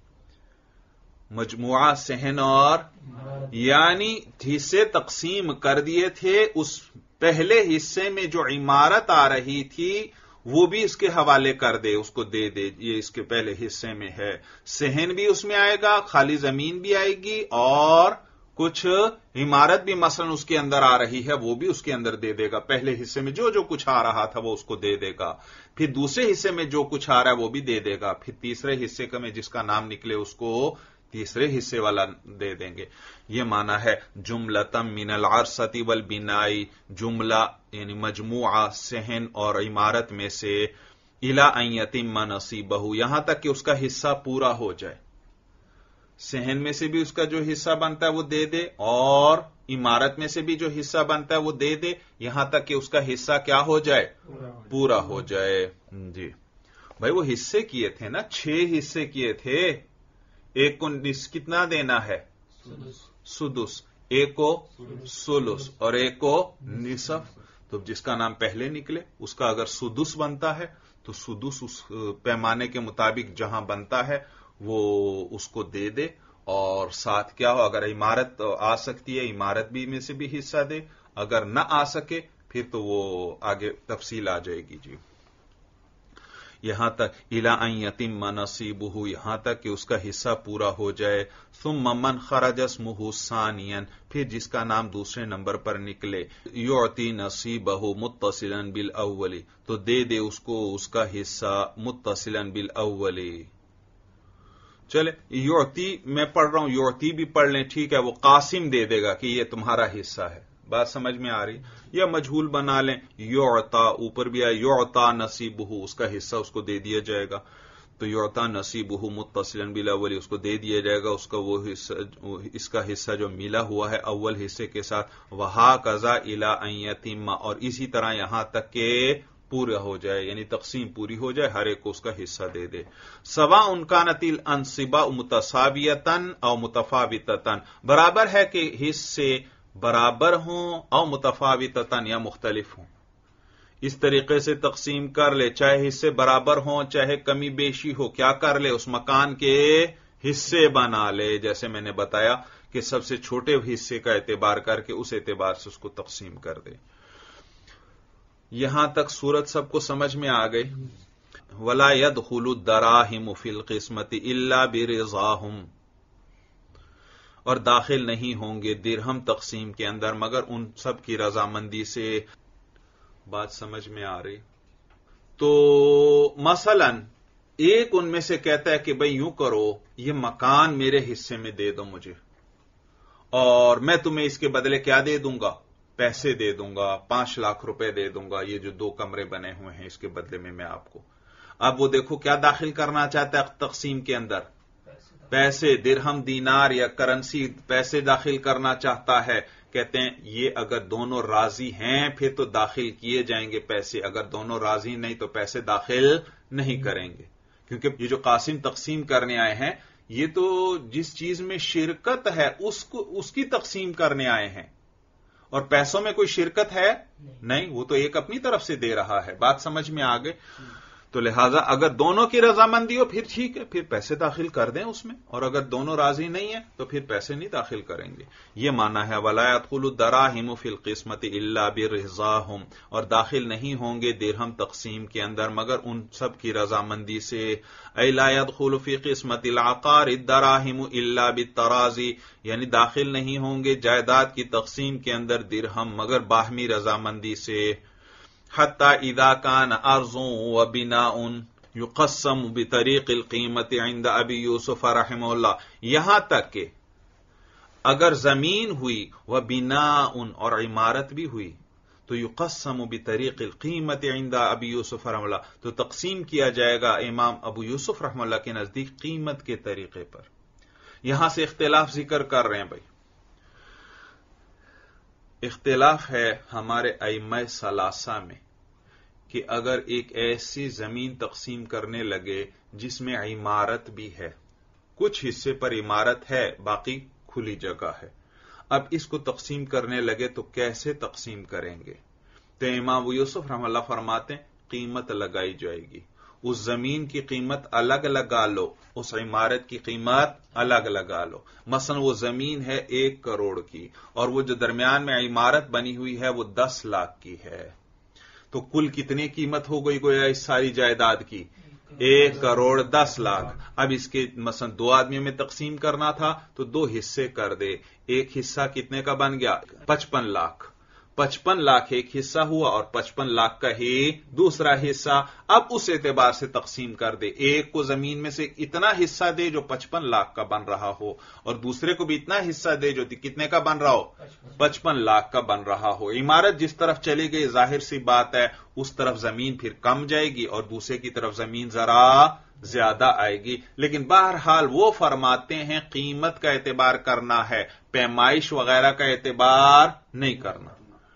مجموعہ صحن اور، یعنی حصے تقسیم کر دیے تھے، اس پہلے حصے میں جو عمارت آ رہی تھی وہ بھی اس کے حوالے کر دے، اس کو دے دے، یہ اس کے پہلے حصے میں ہے، صحن بھی اس میں آئے گا، خالی زمین بھی آئے گی، اور کچھ عمارت بھی مثلا اس کے اندر آ رہی ہے وہ بھی اس کے اندر دے دے گا۔ پہلے حصے میں جو جو کچھ آ رہا تھا وہ اس کو دے دے گا، پھر دوسرے حصے میں جو کچھ آ رہا ہے وہ بھی دے دے گا، پھر تیسرے حصے میں جس کا نام نکلے اس کو تیسرے حصے والا دے دیں گے۔ یہ معنی ہے جملۃ من العرصۃ والبناء، جملہ یعنی مجموعہ صحن اور عمارت میں سے، الی ان یتم نصیبہ، یہاں تک کہ اس کا حصہ پورا ہو جائے۔ صحن میں سے بھی اس کا جو حصہ بنتا ہے وہ دے دے، اور عمارت میں سے بھی جو حصہ بنتا ہے وہ دے دے، یہاں تک کہ اس کا حصہ کیا ہو جائے؟ پورا ہو جائے۔ جی بھائی، وہ حصے کیے تھے نا، 6 حصے کیے تھے، ایک کو کتنا دینا ہے؟ سدس، ایک کو سلس، اور ایک کو نصف۔ تو جس کا نام پہلے نکلے اس کا اگر سدس بنتا ہے تو سدس اس پیمانے کے مطابق جہاں بنتا ہے وہ اس کو دے دے، اور ساتھ کیا ہو، اگر عمارت آ سکتی ہے عمارت بھی میں سے بھی حصہ دے، اگر نہ آ سکے پھر تو وہ آگے تفصیل آ جائے گی۔ جی یہاں تک الی ان یتم نصیبہ، یہاں تک کہ اس کا حصہ پورا ہو جائے۔ ثم من خرج اسمہ ثانیا، پھر جس کا نام دوسرے نمبر پر نکلے، یعطی نصیبہ متصلا بالاول، تو دے دے اس کو اس کا حصہ متصلا بالاول۔ چلے یعطی میں پڑھ رہا ہوں، یعطی بھی پڑھ لیں، ٹھیک ہے، وہ قاسم دے دے گا کہ یہ تمہارا حصہ ہے، بات سمجھ میں آ رہی؟ یا مجہول بنا لیں، یعطا اوپر بھی آئے یعطا نصیبہ، اس کا حصہ اس کو دے دیا جائے گا، تو یعطا نصیبہ متصلا بالاول، اس کو دے دیا جائے گا اس کا وہ حصہ، اس کا حصہ جو ملا ہوا ہے اول حصے کے ساتھ، وہاکذا الی ان یتم، اور اسی طرح یہاں تک کہ پورا ہو جائے، یعنی تقسیم پوری ہو جائے، ہر ایک کو اس کا حصہ دے دے. سواء کانت الانصباء متساویۃ او متفاوتۃ، برابر ہے کہ حصے برابر ہوں او متفاوتۃ یا مختلف ہوں. اس طریقے سے تقسیم کر لے، چاہے حصے برابر ہوں چاہے کمی بیشی ہو، کیا کر لے اس مکان کے حصے بنا لے، جیسے میں نے بتایا کہ سب سے چھوٹے حصے کا اعتبار کر کے اس اعتبار سے اس کو تقسیم کر دے. یہاں تک صورت سب کو سمجھ میں آ گئی. ولا يدخل الدراهم في القسمة الا برضاهم، اور داخل نہیں ہوں گے درہم تقسیم کے اندر مگر ان سب کی رضامندی سے. بات سمجھ میں آ رہی؟ تو مثلا ایک ان میں سے کہتا ہے کہ بھئی یوں کرو، یہ مکان میرے حصے میں دے دو مجھے، اور میں تمہیں اس کے بدلے کیا دے دوں گا، پیسے دے دوں گا، 5 لاکھ روپے دے دوں گا، یہ جو 2 کمرے بنے ہوئے ہیں اس کے بدلے میں آپ کو. اب وہ دیکھو کیا داخل کرنا چاہتا ہے تقسیم کے اندر، پیسے، درہم، دینار یا کرنسی، پیسے داخل کرنا چاہتا ہے. کہتے ہیں یہ اگر دونوں راضی ہیں پھر تو داخل کیے جائیں گے پیسے، اگر دونوں راضی نہیں تو پیسے داخل نہیں کریں گے، کیونکہ یہ جو قاسم تقسیم کرنے آئے ہیں یہ تو جس چیز میں شرکت ہے اس کی تقسیم کرنے آئے ہیں، اور پیسوں میں کوئی شرکت ہے نہیں، وہ تو ایک اپنی طرف سے دے رہا ہے. بات سمجھ میں آ گئے؟ تو لہذا اگر دونوں کی رضامندی ہو پھر ٹھیک ہے، پھر پیسے داخل کر دیں اس میں، اور اگر دونوں راضی نہیں ہیں تو پھر پیسے نہیں داخل کریں گے. یہ معنی ہے ولا يدخل الدراهم في القسمة الا برضاهم، اور داخل نہیں ہوں گے درہم تقسیم کے اندر مگر ان سب کی رضامندی سے. اي لا يدخل في قسمة العقار الدراهم الا بالتراضي، یعنی داخل نہیں ہوں گے جائیداد کی تقسیم کے اندر درہم مگر باہمی رضامندی سے. حتی اذا كان ارض وبناء يقسم بطریق القیمت عند ابی یوسف رحمہ اللہ، یہاں تک کہ اگر زمین ہوئی وبناء اور عمارت بھی ہوئی تو یقسم بطریق القیمت عند ابی یوسف رحمہ اللہ، تو تقسیم کیا جائے گا امام ابو یوسف رحمہ اللہ کے نزدیک قیمت کے طریقے پر. یہاں سے اختلاف ذکر کر رہے ہیں بھائی، اختلاف ہے ہمارے ائمہ ثلاثہ میں کہ اگر ایک ایسی زمین تقسیم کرنے لگے جس میں عمارت بھی ہے، کچھ حصے پر عمارت ہے باقی کھلی جگہ ہے، اب اس کو تقسیم کرنے لگے تو کیسے تقسیم کریں گے؟ تو امام ابو یوسف رحمہ اللہ فرماتے ہیں قیمت لگائی جائے گی، اس زمین کی قیمت الگ لگا لو، اس عمارت کی قیمت الگ لگا لو. مثلا وہ زمین ہے 1 کروڑ کی اور وہ جو درمیان میں عمارت بنی ہوئی ہے وہ 10 لاکھ کی ہے، تو کل کتنی قیمت ہو گئی گویا اس ساری جائیداد کی؟ 1 کروڑ 10 لاکھ. اب اس کے مثلا 2 آدمیوں میں تقسیم کرنا تھا تو 2 حصے کر دے، ایک حصہ کتنے کا بن گیا؟ 55 لاکھ. 55 لاکھ ایک حصہ ہوا اور 55 لاکھ کا ہی دوسرا حصہ. اب اس اعتبار سے تقسیم کر دے، ایک کو زمین میں سے اتنا حصہ دے جو 55 لاکھ کا بن رہا ہو، اور دوسرے کو بھی اتنا حصہ دے جو کتنے کا بن رہا ہو؟ 55 لاکھ کا بن رہا ہو. عمارت جس طرف چلی گئی ظاہر سی بات ہے اس طرف زمین پھر کم جائے گی اور دوسرے کی طرف زمین ذرا زیادہ آئے گی. لیکن بہرحال وہ فرماتے ہیں قیمت کا اعتبار کرنا ہے، پیمائش وغیرہ کا اعتبار نہیں کرنا.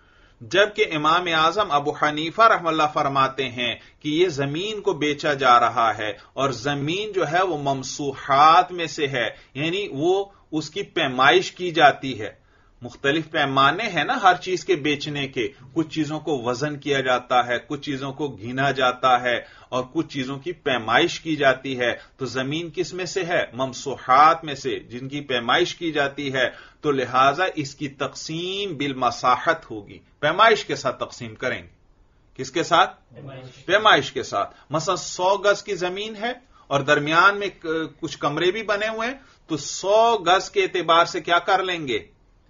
جبکہ امام اعظم ابو حنیفہ رحمہ اللہ فرماتے ہیں کہ یہ زمین کو بیچا جا رہا ہے اور زمین جو ہے وہ ممسوحات میں سے ہے، یعنی وہ اس کی پیمائش کی جاتی ہے. مختلف پیمانے ہیں نا ہر چیز کے بیچنے کے، کچھ چیزوں کو وزن کیا جاتا ہے، کچھ چیزوں کو گنا جاتا ہے اور کچھ چیزوں کی پیمائش کی جاتی ہے. تو زمین کس میں سے ہے؟ ممسوحات میں سے، جن کی پیمائش کی جاتی ہے. تو لہذا اس کی تقسیم بالمساحت ہوگی، پیمائش کے ساتھ تقسیم کریں گے. کس کے ساتھ؟ پیمائش کے ساتھ. مثلا 100 گز کی زمین ہے اور درمیان میں کچھ کمرے بھی بنے ہوئے ہیں، تو 100 گز کے اعتبار سے کیا کر لیں گے؟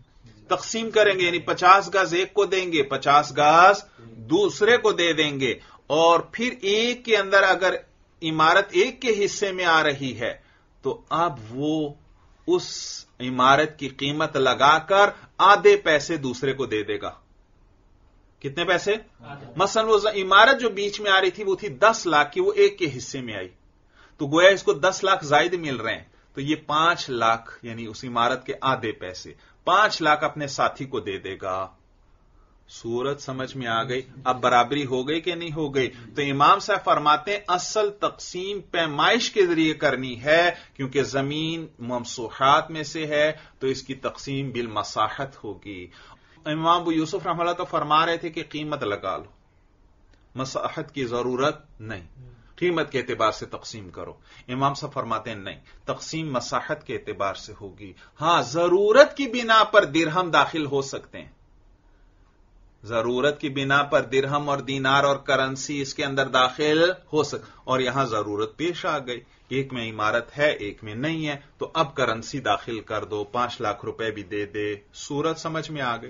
تقسیم کریں گے، یعنی 50 گز ایک کو دیں گے، 50 گز دوسرے کو دے دیں گے. اور پھر ایک کے اندر اگر عمارت ایک کے حصے میں آ رہی ہے تو اب وہ उस इमारत की कीमत लगाकर आधे पैसे दूसरे को दे देगा। कितने पैसे? मसलन वो इमारत जो बीच में आ रही थी वो थी 10 लाख की, वो एक के हिस्से में आई, तो गोया इसको 10 लाख जायद मिल रहे हैं, तो ये 5 लाख यानी उस इमारत के आधे पैसे 5 लाख अपने साथी को दे देगा। सूरत समझ में आ गई? अब बराबरी हो गई कि नहीं हो गई? तो इमाम साहब फरमाते हैं असल तकसीम पैमाइश के जरिए करनी है, क्योंकि जमीन ममसूहात में से है तो इसकी तकसीम बिल मसाहत होगी। इमाम अबू यूसुफ रहमतुल्लाह तो फरमा रहे थे कि कीमत लगा लो, मसाहत की जरूरत नहीं, कीमत के एतबार से तकसीम करो। इमाम साहब फरमाते हैं नहीं, तकसीम मसाहत के एतबार से होगी। हां, जरूरत की बिना पर दिरहम दाखिल हो सकते हैं, जरूरत की बिना पर दिरहम और दीनार और करेंसी इसके अंदर दाखिल हो और यहां जरूरत पेश आ गई, एक में इमारत है एक में नहीं है, तो अब करेंसी दाखिल कर दो, 5 लाख रुपए भी दे दे। सूरत समझ में आ गई?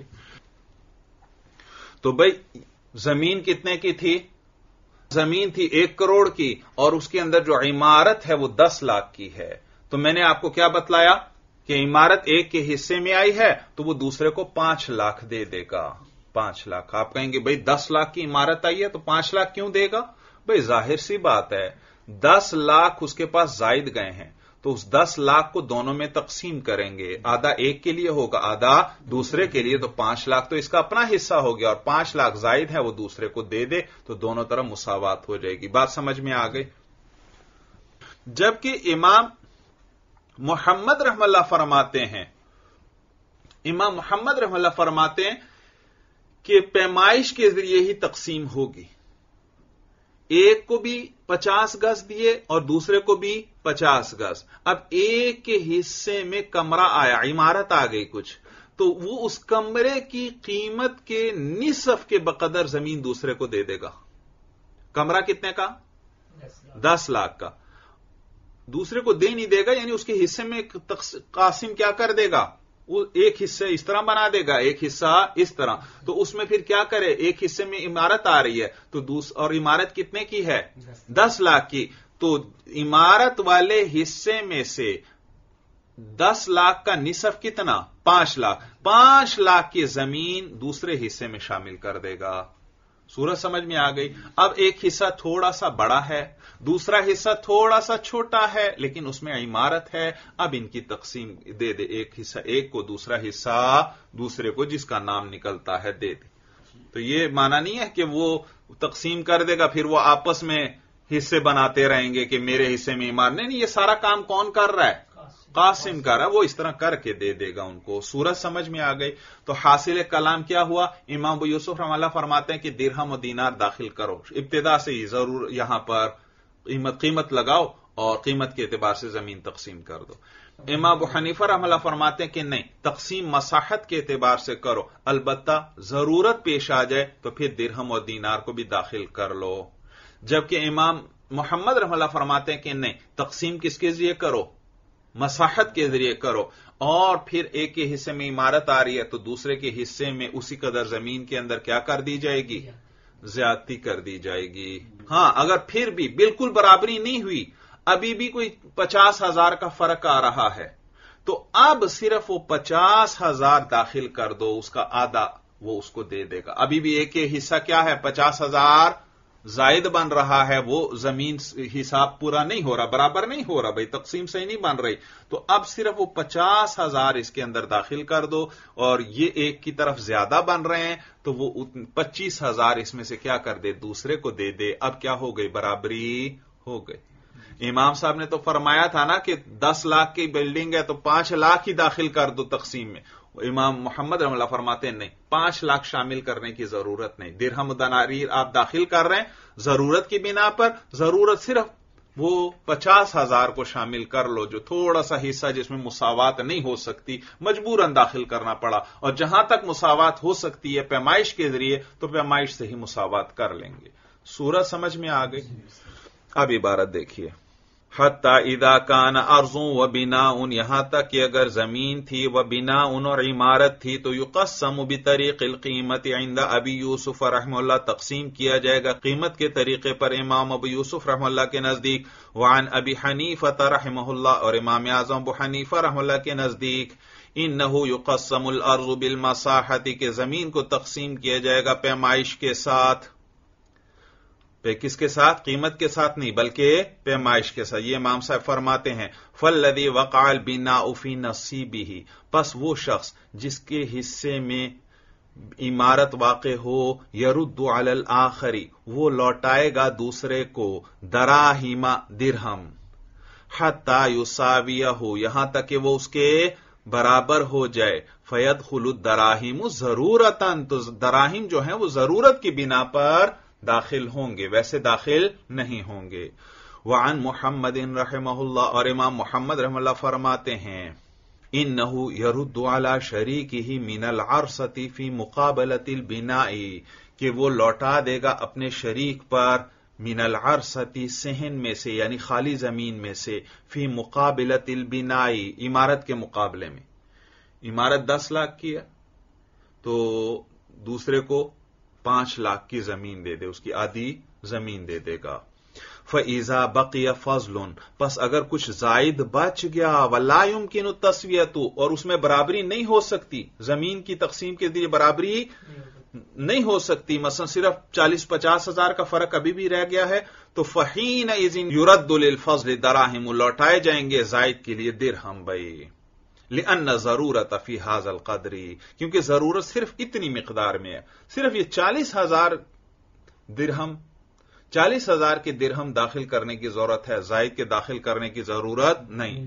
तो भाई जमीन कितने की थी? जमीन थी 1 करोड़ की और उसके अंदर जो इमारत है वो 10 लाख की है। तो मैंने आपको क्या बतलाया कि इमारत एक के हिस्से में आई है तो वो दूसरे को 5 लाख दे देगा। 5 लाख। आप कहेंगे भाई 10 लाख की इमारत आई है तो 5 लाख क्यों देगा? भाई जाहिर सी बात है, 10 लाख उसके पास जायद गए हैं तो उस 10 लाख को दोनों में तकसीम करेंगे, आधा एक के लिए होगा आधा दूसरे के लिए, तो 5 लाख तो इसका अपना हिस्सा हो गया और 5 लाख जायद है वो दूसरे को दे दे तो दोनों तरफ मुसावात हो जाएगी। बात समझ में आ गई? जबकि इमाम मोहम्मद रहमतुल्लाह फरमाते हैं, इमाम मोहम्मद रहमतुल्लाह फरमाते हैं कि पैमाइश के जरिए ही तकसीम होगी। एक को भी 50 गज दिए और दूसरे को भी 50 गज। अब एक के हिस्से में कमरा आया, इमारत आ गई कुछ, तो वो उस कमरे की कीमत के निसफ के बकदर जमीन दूसरे को दे देगा। कमरा कितने का? 10 लाख का। दूसरे को दे नहीं देगा, यानी उसके हिस्से में कासिम क्या कर देगा? वो एक हिस्से इस तरह बना देगा, एक हिस्सा इस तरह। तो उसमें फिर क्या करे? एक हिस्से में इमारत आ रही है तो और इमारत कितने की है? 10 लाख की। तो इमारत वाले हिस्से में से 10 लाख का निसफ कितना? 5 लाख। 5 लाख की जमीन दूसरे हिस्से में शामिल कर देगा। सूरत समझ में आ गई? अब एक हिस्सा थोड़ा सा बड़ा है, दूसरा हिस्सा थोड़ा सा छोटा है, लेकिन उसमें इमारत है। अब इनकी तकसीम दे दे, एक हिस्सा एक को, दूसरा हिस्सा दूसरे को, जिसका नाम निकलता है दे दे। तो ये माना नहीं है कि वो तकसीम कर देगा फिर वो आपस में हिस्से बनाते रहेंगे कि मेरे हिस्से में इमारत। नहीं, ये सारा काम कौन कर रहा है? कासिम कर रहा है, वो इस तरह करके दे देगा उनको। सूरत समझ में आ गई? तो हासिल कलाम क्या हुआ? इमाम अबू यूसुफ रहमतुल्लाह फरमाते हैं कि दिरहम और दीनार दाखिल करो, इब्तिदा से ही जरूर यहां पर कीमत लगाओ और कीमत के एतबार से जमीन तकसीम कर दो। इमाम अबू हनीफा रहमतुल्लाह फरमाते हैं कि नहीं, तकसीम मसाहत के एतबार से करो, अलबत्ता जरूरत पेश आ जाए तो फिर दिरहम और दीनार को भी दाखिल कर लो। जबकि इमाम मोहम्मद रहमतुल्लाह फरमाते हैं कि नहीं, तकसीम किसके जरिए करो? मसाहत के जरिए करो। और फिर एक के हिस्से में इमारत आ रही है तो दूसरे के हिस्से में उसी कदर जमीन के अंदर क्या कर दी जाएगी? ज्यादती कर दी जाएगी। हां, अगर फिर भी बिल्कुल बराबरी नहीं हुई, अभी भी कोई 50,000 का फर्क आ रहा है, तो अब सिर्फ वो 50,000 दाखिल कर दो, उसका आधा वो उसको दे देगा। अभी भी एक हिस्सा क्या है? 50,000 जायद बन रहा है, वो जमीन हिसाब पूरा नहीं हो रहा, बराबर नहीं हो रहा, भाई तकसीम सही नहीं बन रही। तो अब सिर्फ वो 50,000 इसके अंदर दाखिल कर दो और ये एक की तरफ ज्यादा बन रहे हैं तो वो 25,000 इसमें से क्या कर दे? दूसरे को दे दे। अब क्या हो गई? बराबरी हो गई। इमाम साहब ने तो फरमाया था ना कि 10 लाख की बिल्डिंग है तो 5 लाख ही दाखिल कर दो तकसीम में। इमाम मोहम्मद रहमतुल्लाह फरमाते हैं नहीं, 5 लाख शामिल करने की जरूरत नहीं। दिरहम दनारीर आप दाखिल कर रहे हैं जरूरत की बिना पर, जरूरत सिर्फ वो 50,000 को शामिल कर लो, जो थोड़ा सा हिस्सा जिसमें मुसावात नहीं हो सकती, मजबूरन दाखिल करना पड़ा। और जहां तक मुसावात हो सकती है पैमाइश के जरिए, तो पैमाइश से ही मुसावात कर लेंगे। सूरत समझ में आ गई? अब इबारत देखिए, حتی اذا کان ارض و بناء، یہاں تک کہ اگر زمین تھی و بناء اور عمارت تھی تو یقسم بطریق القیمت عند ابی یوسف رحمہ اللہ، تقسیم کیا جائے گا قیمت کے طریقے پر امام ابو یوسف رحمہ اللہ کے نزدیک، وعن ابی حنیفہ رحمہ اللہ، اور امام اعظم ابو حنیفہ رحمہ اللہ کے نزدیک، انہ یقسم الارض بالمساحت، کہ زمین کو تقسیم کیا جائے گا پیمائش کے ساتھ، کس کے ساتھ؟ قیمت کے ساتھ نہیں بلکہ پیمائش کے ساتھ. یہ امام صاحب فرماتے ہیں فالذی وقع البناء فی نصیبہ، پس وہ شخص جس کے حصے میں عمارت واقع ہو، یرد علی الآخر، وہ لوٹائے گا دوسرے کو، دراہیم درہم، حتی یساویہ، یہاں تک کہ وہ اس کے برابر ہو جائے، فیدخل الدراہیم ضرورتاً، تو دراہیم جو ہیں وہ ضرورت کی بنا پر داخل ہوں گے، ویسے داخل نہیں ہوں گے. وعن محمد رحمہ اللہ، اور امام محمد رحمہ اللہ فرماتے ہیں انہ یرد علی شریکہ من العرصۃ فی مقابلۃ البناء، کہ وہ لوٹا دے گا اپنے شریک پر من العرصۃ، صحن میں سے یعنی خالی زمین میں سے، فی مقابلۃ البناء، عمارت کے مقابلے میں. عمارت 10 لاکھ کی ہے تو دوسرے کو 5 لاکھ کی زمین دے دے، اس کی آدھی زمین دے دے گا. فَإِذَا بَقِيَ فَضْلٌ، پس اگر کچھ زائد بچ گیا، وَلَا يُمْكِنُ التَّسْوِيَةُ، اور اس میں برابری نہیں ہو سکتی، زمین کی تقسیم کے ذریعے برابری نہیں ہو سکتی، مثلا صرف 40-50 ہزار کا فرق ابھی بھی رہ گیا ہے، تو فَحِينَئِذٍ يُرَدُّ لِلْفَضْلِ دَرَاهِمُ، لوٹائے جائیں گے زائد کے لیے درہم بھائی. لأن ضرورت فی ھذا القدر، کیونکہ ضرورت صرف اتنی مقدار میں ہے، صرف یہ 40,000 درہم، 40,000 کے درہم داخل کرنے کی ضرورت ہے، زائد کے داخل کرنے کی ضرورت نہیں.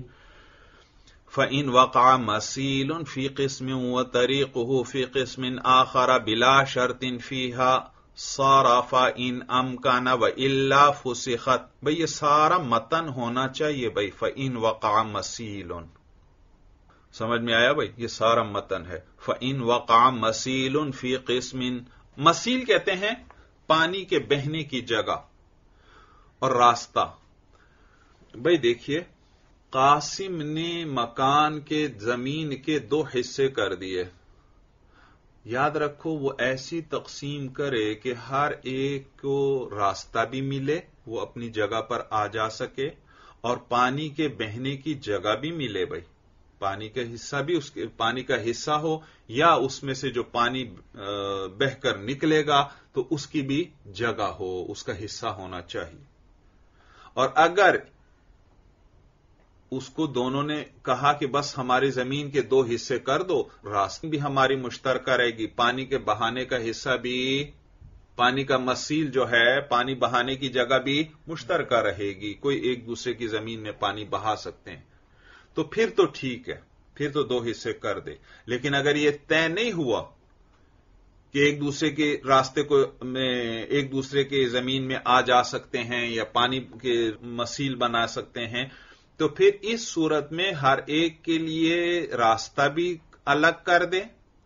فإن وقع مسیل فی قسم وطریقہ فی قسم آخر بلا شرط فیہا صار فإن امکن وإلا فسخت. بھئی یہ سارا متن ہونا چاہیے بھئی، فإن وقع مسیل، سمجھ میں آیا بھائی؟ یہ سارا متن ہے. فَإِن وَقَعَ مَسِيلٌ فِي قِسْمٍ، مسیل کہتے ہیں پانی کے بہنے کی جگہ اور راستہ. بھائی دیکھیے، قاسم نے مکان کے زمین کے 2 حصے کر دیے. یاد رکھو وہ ایسی تقسیم کرے کہ ہر ایک کو راستہ بھی ملے، وہ اپنی جگہ پر آ جا سکے، اور پانی کے بہنے کی جگہ بھی ملے. بھائی پانی کا حصہ بھی اس کے پانی کا حصہ ہو، یا اس میں سے جو پانی بہہ کر نکلے گا تو اس کی بھی جگہ ہو، اس کا حصہ ہونا چاہیے. اور اگر اس کو دونوں نے کہا کہ بس ہماری زمین کے 2 حصے کر دو، راستہ بھی ہماری مشترکہ رہے گی، پانی کے بہانے کا حصہ بھی، پانی کا مسیل جو ہے پانی بہانے کی جگہ بھی مشترکہ رہے گی، کوئی ایک دوسرے کی زمین میں پانی بہا سکتے ہیں، تو پھر تو ٹھیک ہے، پھر تو 2 حصے کر دے. لیکن اگر یہ طے نہیں ہوا کہ ایک دوسرے کے راستے کو میں ایک دوسرے کے زمین میں آ جا سکتے ہیں یا پانی کے مسیل بنا سکتے ہیں، تو پھر اس صورت میں ہر ایک کے لیے راستہ بھی الگ کر دے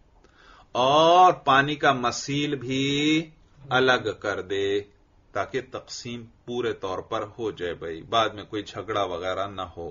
اور پانی کا مسیل بھی الگ کر دے، تاکہ تقسیم پورے طور پر ہو جائے بھائی، بعد میں کوئی جھگڑا وغیرہ نہ ہو.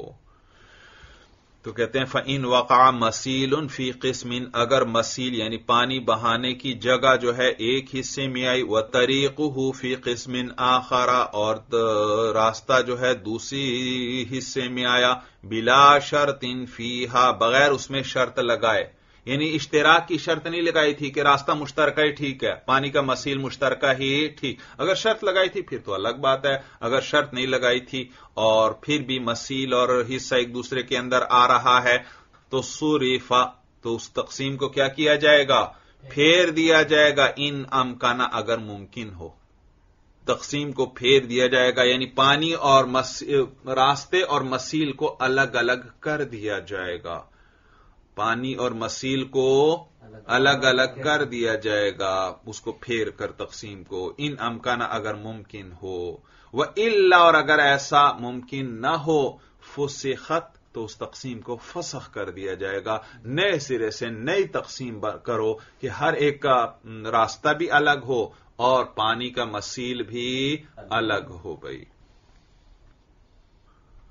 تو کہتے ہیں فَإِن وَقَعَ مَسِيلٌ فِي قِسْمٍ، اگر مسیل یعنی پانی بہانے کی جگہ جو ہے ایک حصے میں آئی، وَطَرِيقُهُ فِي قِسْمٍ آخَرَ، اور راستہ جو ہے دوسری حصے میں آیا، بلا شرط فیہا، بغیر اس میں شرط لگائے، یعنی اشتراک کی شرط نہیں لگائی تھی کہ راستہ مشترکہ ہی ٹھیک ہے، پانی کا مسیل مشترکہ ہی ٹھیک. اگر شرط لگائی تھی پھر تو الگ بات ہے، اگر شرط نہیں لگائی تھی اور پھر بھی مسیل اور حصہ ایک دوسرے کے اندر آ رہا ہے تو صُرِفَ، تو اس تقسیم کو کیا کیا جائے گا؟ پھیر دیا جائے گا. ان امکانہ، اگر ممکن ہو تقسیم کو پھیر دیا جائے گا، یعنی پانی اور راستے اور مسیل کو الگ الگ کر دیا جائے گا، پانی اور مسیل کو الگ الگ کر دیا جائے گا، اس کو پھیر کر تقسیم کو. ان امکانہ، اگر ممکن ہو. وَإِلَّا، اور اگر ایسا ممکن نہ ہو، فُسِخَت، تو اس تقسیم کو فسخ کر دیا جائے گا، نئے سرے سے نئی تقسیم کرو کہ ہر ایک کا راستہ بھی الگ ہو اور پانی کا مسیل بھی الگ ہو. بھائی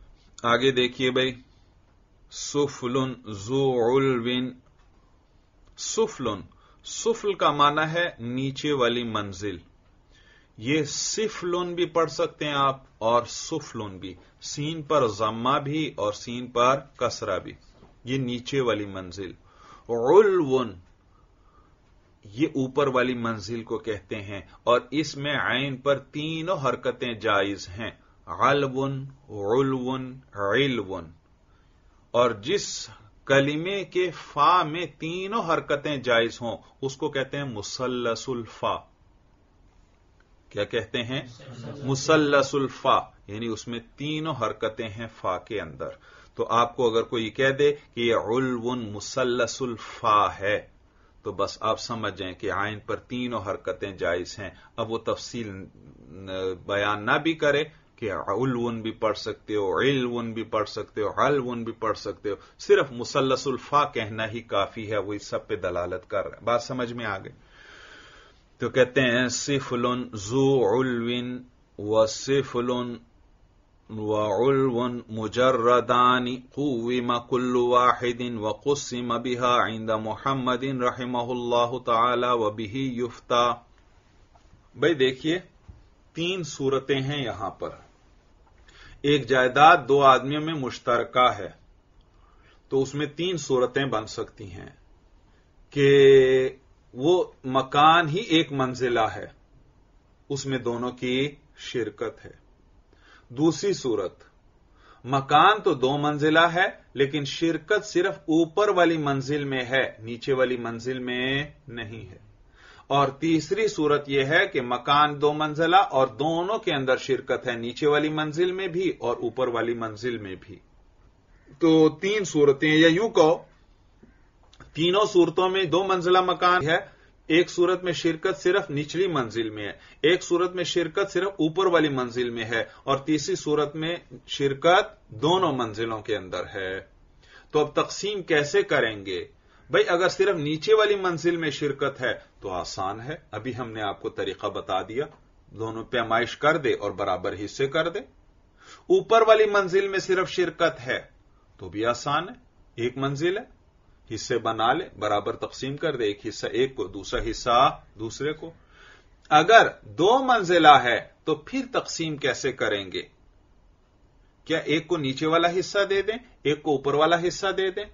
आगे देखिए भाई, सुफलुन ज़ू उल्विन। सुफलुन, सुफल का माना है नीचे वाली मंजिल। ये सिफलुन भी पढ़ सकते हैं आप और सुफलुन भी, सीन पर जम्मा भी और सीन पर कसरा भी। ये नीचे वाली मंजिल। उल्वुन, ये ऊपर वाली मंजिल को कहते हैं और इसमें आइन पर तीनों हरकतें जायज हैं, अलवुन, उल्वुन, इल्वुन। और जिस कलिमे के फा में तीनों हरकतें जायज हों उसको कहते हैं मुसल्लसुल फा। क्या कहते हैं? मुसल्लसुल फा, यानी उसमें तीनों हरकतें हैं फा के अंदर। तो आपको अगर कोई कह दे कि यह उल्वुन मुसल्लसुल फा है तो बस आप समझ जाएं कि आइन पर तीनों हरकतें जायज हैं। अब वो तफसील बयान ना भी करे कि उल्वुन भी पढ़ सकते हो, इल्वुन भी पढ़ सकते हो, अलवुन भी पढ़ सकते हो, सिर्फ मुसल्लसुल फा कहना ही काफी है, वो इस सब पे दलालत कर रहा है। बात समझ में आ गई? तो कहते हैं सिफलुन ज़ू उल्विन व सिफलुन व उल्वुन मुजर्रदानी कुव्विमा कुल्लु वाहिदिन व कुस्सिम बिहा इंद मुहम्मदिन रहिमहुल्लाहु तआला व बिही युफ्ता। भाई देखिए, 3 सूरतें हैं यहां पर। एक जायदाद 2 आदमियों में मुश्तरका है तो उसमें 3 सूरतें बन सकती हैं कि वो मकान ही एक मंजिला है, उसमें दोनों की शिरकत है। दूसरी सूरत, मकान तो 2 मंजिला है लेकिन शिरकत सिर्फ ऊपर वाली मंजिल में है, नीचे वाली मंजिल में नहीं है। और तीसरी सूरत यह है कि मकान 2 मंजिला और दोनों के अंदर शिरकत है, नीचे वाली मंजिल में भी और ऊपर वाली मंजिल में भी। तो 3 सूरतें, या यूं कहो तीनों सूरतों में 2 मंजिला मकान है। एक सूरत में शिरकत सिर्फ निचली मंजिल में है, एक सूरत में शिरकत सिर्फ ऊपर वाली मंजिल में है और तीसरी सूरत में शिरकत दोनों मंजिलों के अंदर है। तो अब तकसीम कैसे करेंगे? भाई अगर सिर्फ नीचे वाली मंजिल में शिरकत है तो आसान है, अभी हमने आपको तरीका बता दिया, दोनों पैमाइश कर दे और बराबर हिस्से कर दे। ऊपर वाली मंजिल में सिर्फ शिरकत है तो भी आसान है, एक मंजिल है, हिस्से बना ले, बराबर तकसीम कर दे, एक हिस्सा एक को, दूसरा हिस्सा दूसरे को। अगर 2 मंजिला है तो फिर तकसीम कैसे करेंगे? क्या एक को नीचे वाला हिस्सा दे दें, एक को ऊपर वाला हिस्सा दे दें,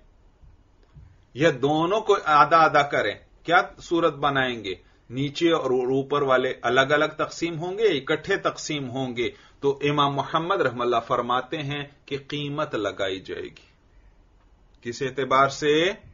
या दोनों को आधा आधा करें? क्या सूरत बनाएंगे? नीचे और ऊपर वाले अलग अलग तकसीम होंगे, इकट्ठे तकसीम होंगे? तो इमाम मोहम्मद रहमतुल्लाह फरमाते हैं कि कीमत लगाई जाएगी। किस एतबार से?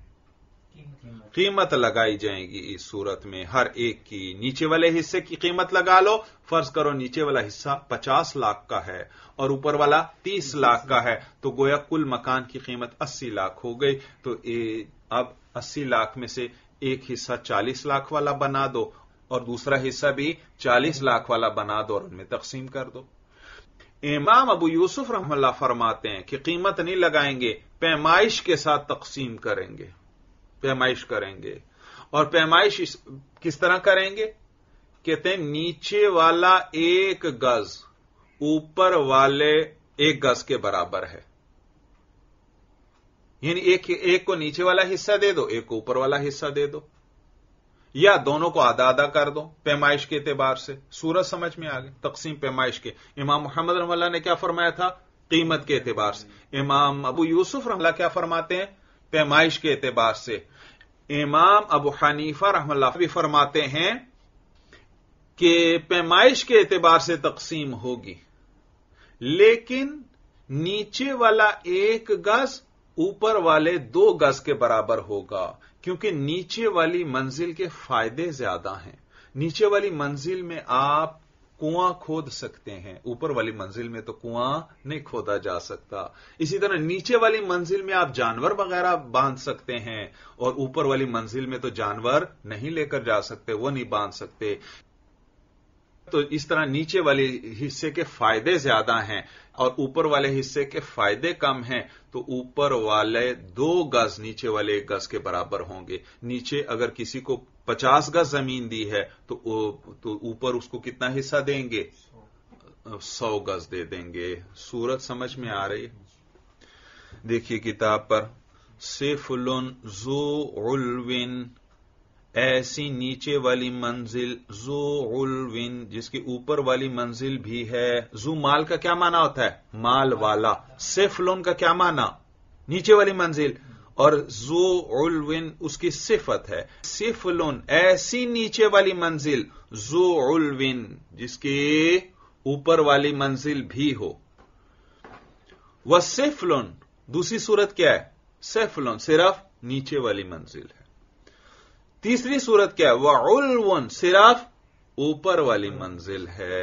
कीमत लगाई जाएगी इस सूरत में हर एक की। नीचे वाले हिस्से की कीमत लगा लो, फर्ज करो नीचे वाला हिस्सा 50 लाख का है और ऊपर वाला 30 लाख का है, तो गोया कुल मकान की कीमत 80 लाख हो गई। तो अब 80 लाख में से एक हिस्सा 40 लाख वाला बना दो और दूसरा हिस्सा भी 40 लाख वाला बना दो और उनमें तकसीम कर दो। इमाम अबू यूसुफ रहमतुल्लाह फरमाते हैं कि कीमत नहीं लगाएंगे, पैमाइश के साथ तकसीम करेंगे, पैमाइश करेंगे। और पैमाइश किस तरह करेंगे? कहते हैं नीचे वाला 1 गज ऊपर वाले 1 गज के बराबर है, यानी एक को नीचे वाला हिस्सा दे दो, एक को ऊपर वाला हिस्सा दे दो, या दोनों को आधा आधा कर दो पैमाइश के एतबार से। सूरत समझ में आ गई? तकसीम पैमाइश के। इमाम मोहम्मद रहमतुल्लाह ने क्या फरमाया था? कीमत के एतबार से। इमाम अबू यूसुफ रहमतुल्लाह क्या फरमाते हैं? पैमाइश के एतबार से। इमाम अबू हनीफा रहमतुल्लाह भी फरमाते हैं कि पैमाइश के एतबार से तकसीम होगी, लेकिन नीचे वाला 1 गज ऊपर वाले 2 गज के बराबर होगा, क्योंकि नीचे वाली मंजिल के फायदे ज्यादा हैं। नीचे वाली मंजिल में आप कुआं खोद सकते हैं, ऊपर वाली मंजिल में तो कुआं नहीं खोदा जा सकता। इसी तरह नीचे वाली मंजिल में आप जानवर वगैरह बांध सकते हैं और ऊपर वाली मंजिल में तो जानवर नहीं लेकर जा सकते, वो नहीं बांध सकते। तो इस तरह नीचे वाले हिस्से के फायदे ज्यादा हैं और ऊपर वाले हिस्से के फायदे कम हैं, तो ऊपर वाले 2 गज नीचे वाले 1 गज के बराबर होंगे। नीचे अगर किसी को 50 गज जमीन दी है तो ऊपर उसको कितना हिस्सा देंगे? 100 गज दे देंगे। सूरत समझ में आ रही है? دیکھیے کتاب پر، سفلن ذو علوین، ایسی نیچے والی منزل، ذو علوین جس کے اوپر والی منزل بھی ہے۔ ذو مال کا کیا معنی ہوتا ہے؟ مال والا۔ سفلن کا کیا معنی؟ نیچے والی منزل، اور ذو علوین اس کی صفت ہے۔ سفلن ایسی نیچے والی منزل، ذو علوین جس کے اوپر والی منزل بھی ہو۔ وسفلن دوسری صورت کیا ہے؟ سفلن صرف نیچے والی منزل ہے۔ تیسری صورت کیا ہے؟ وعلون صرف اوپر والی منزل ہے۔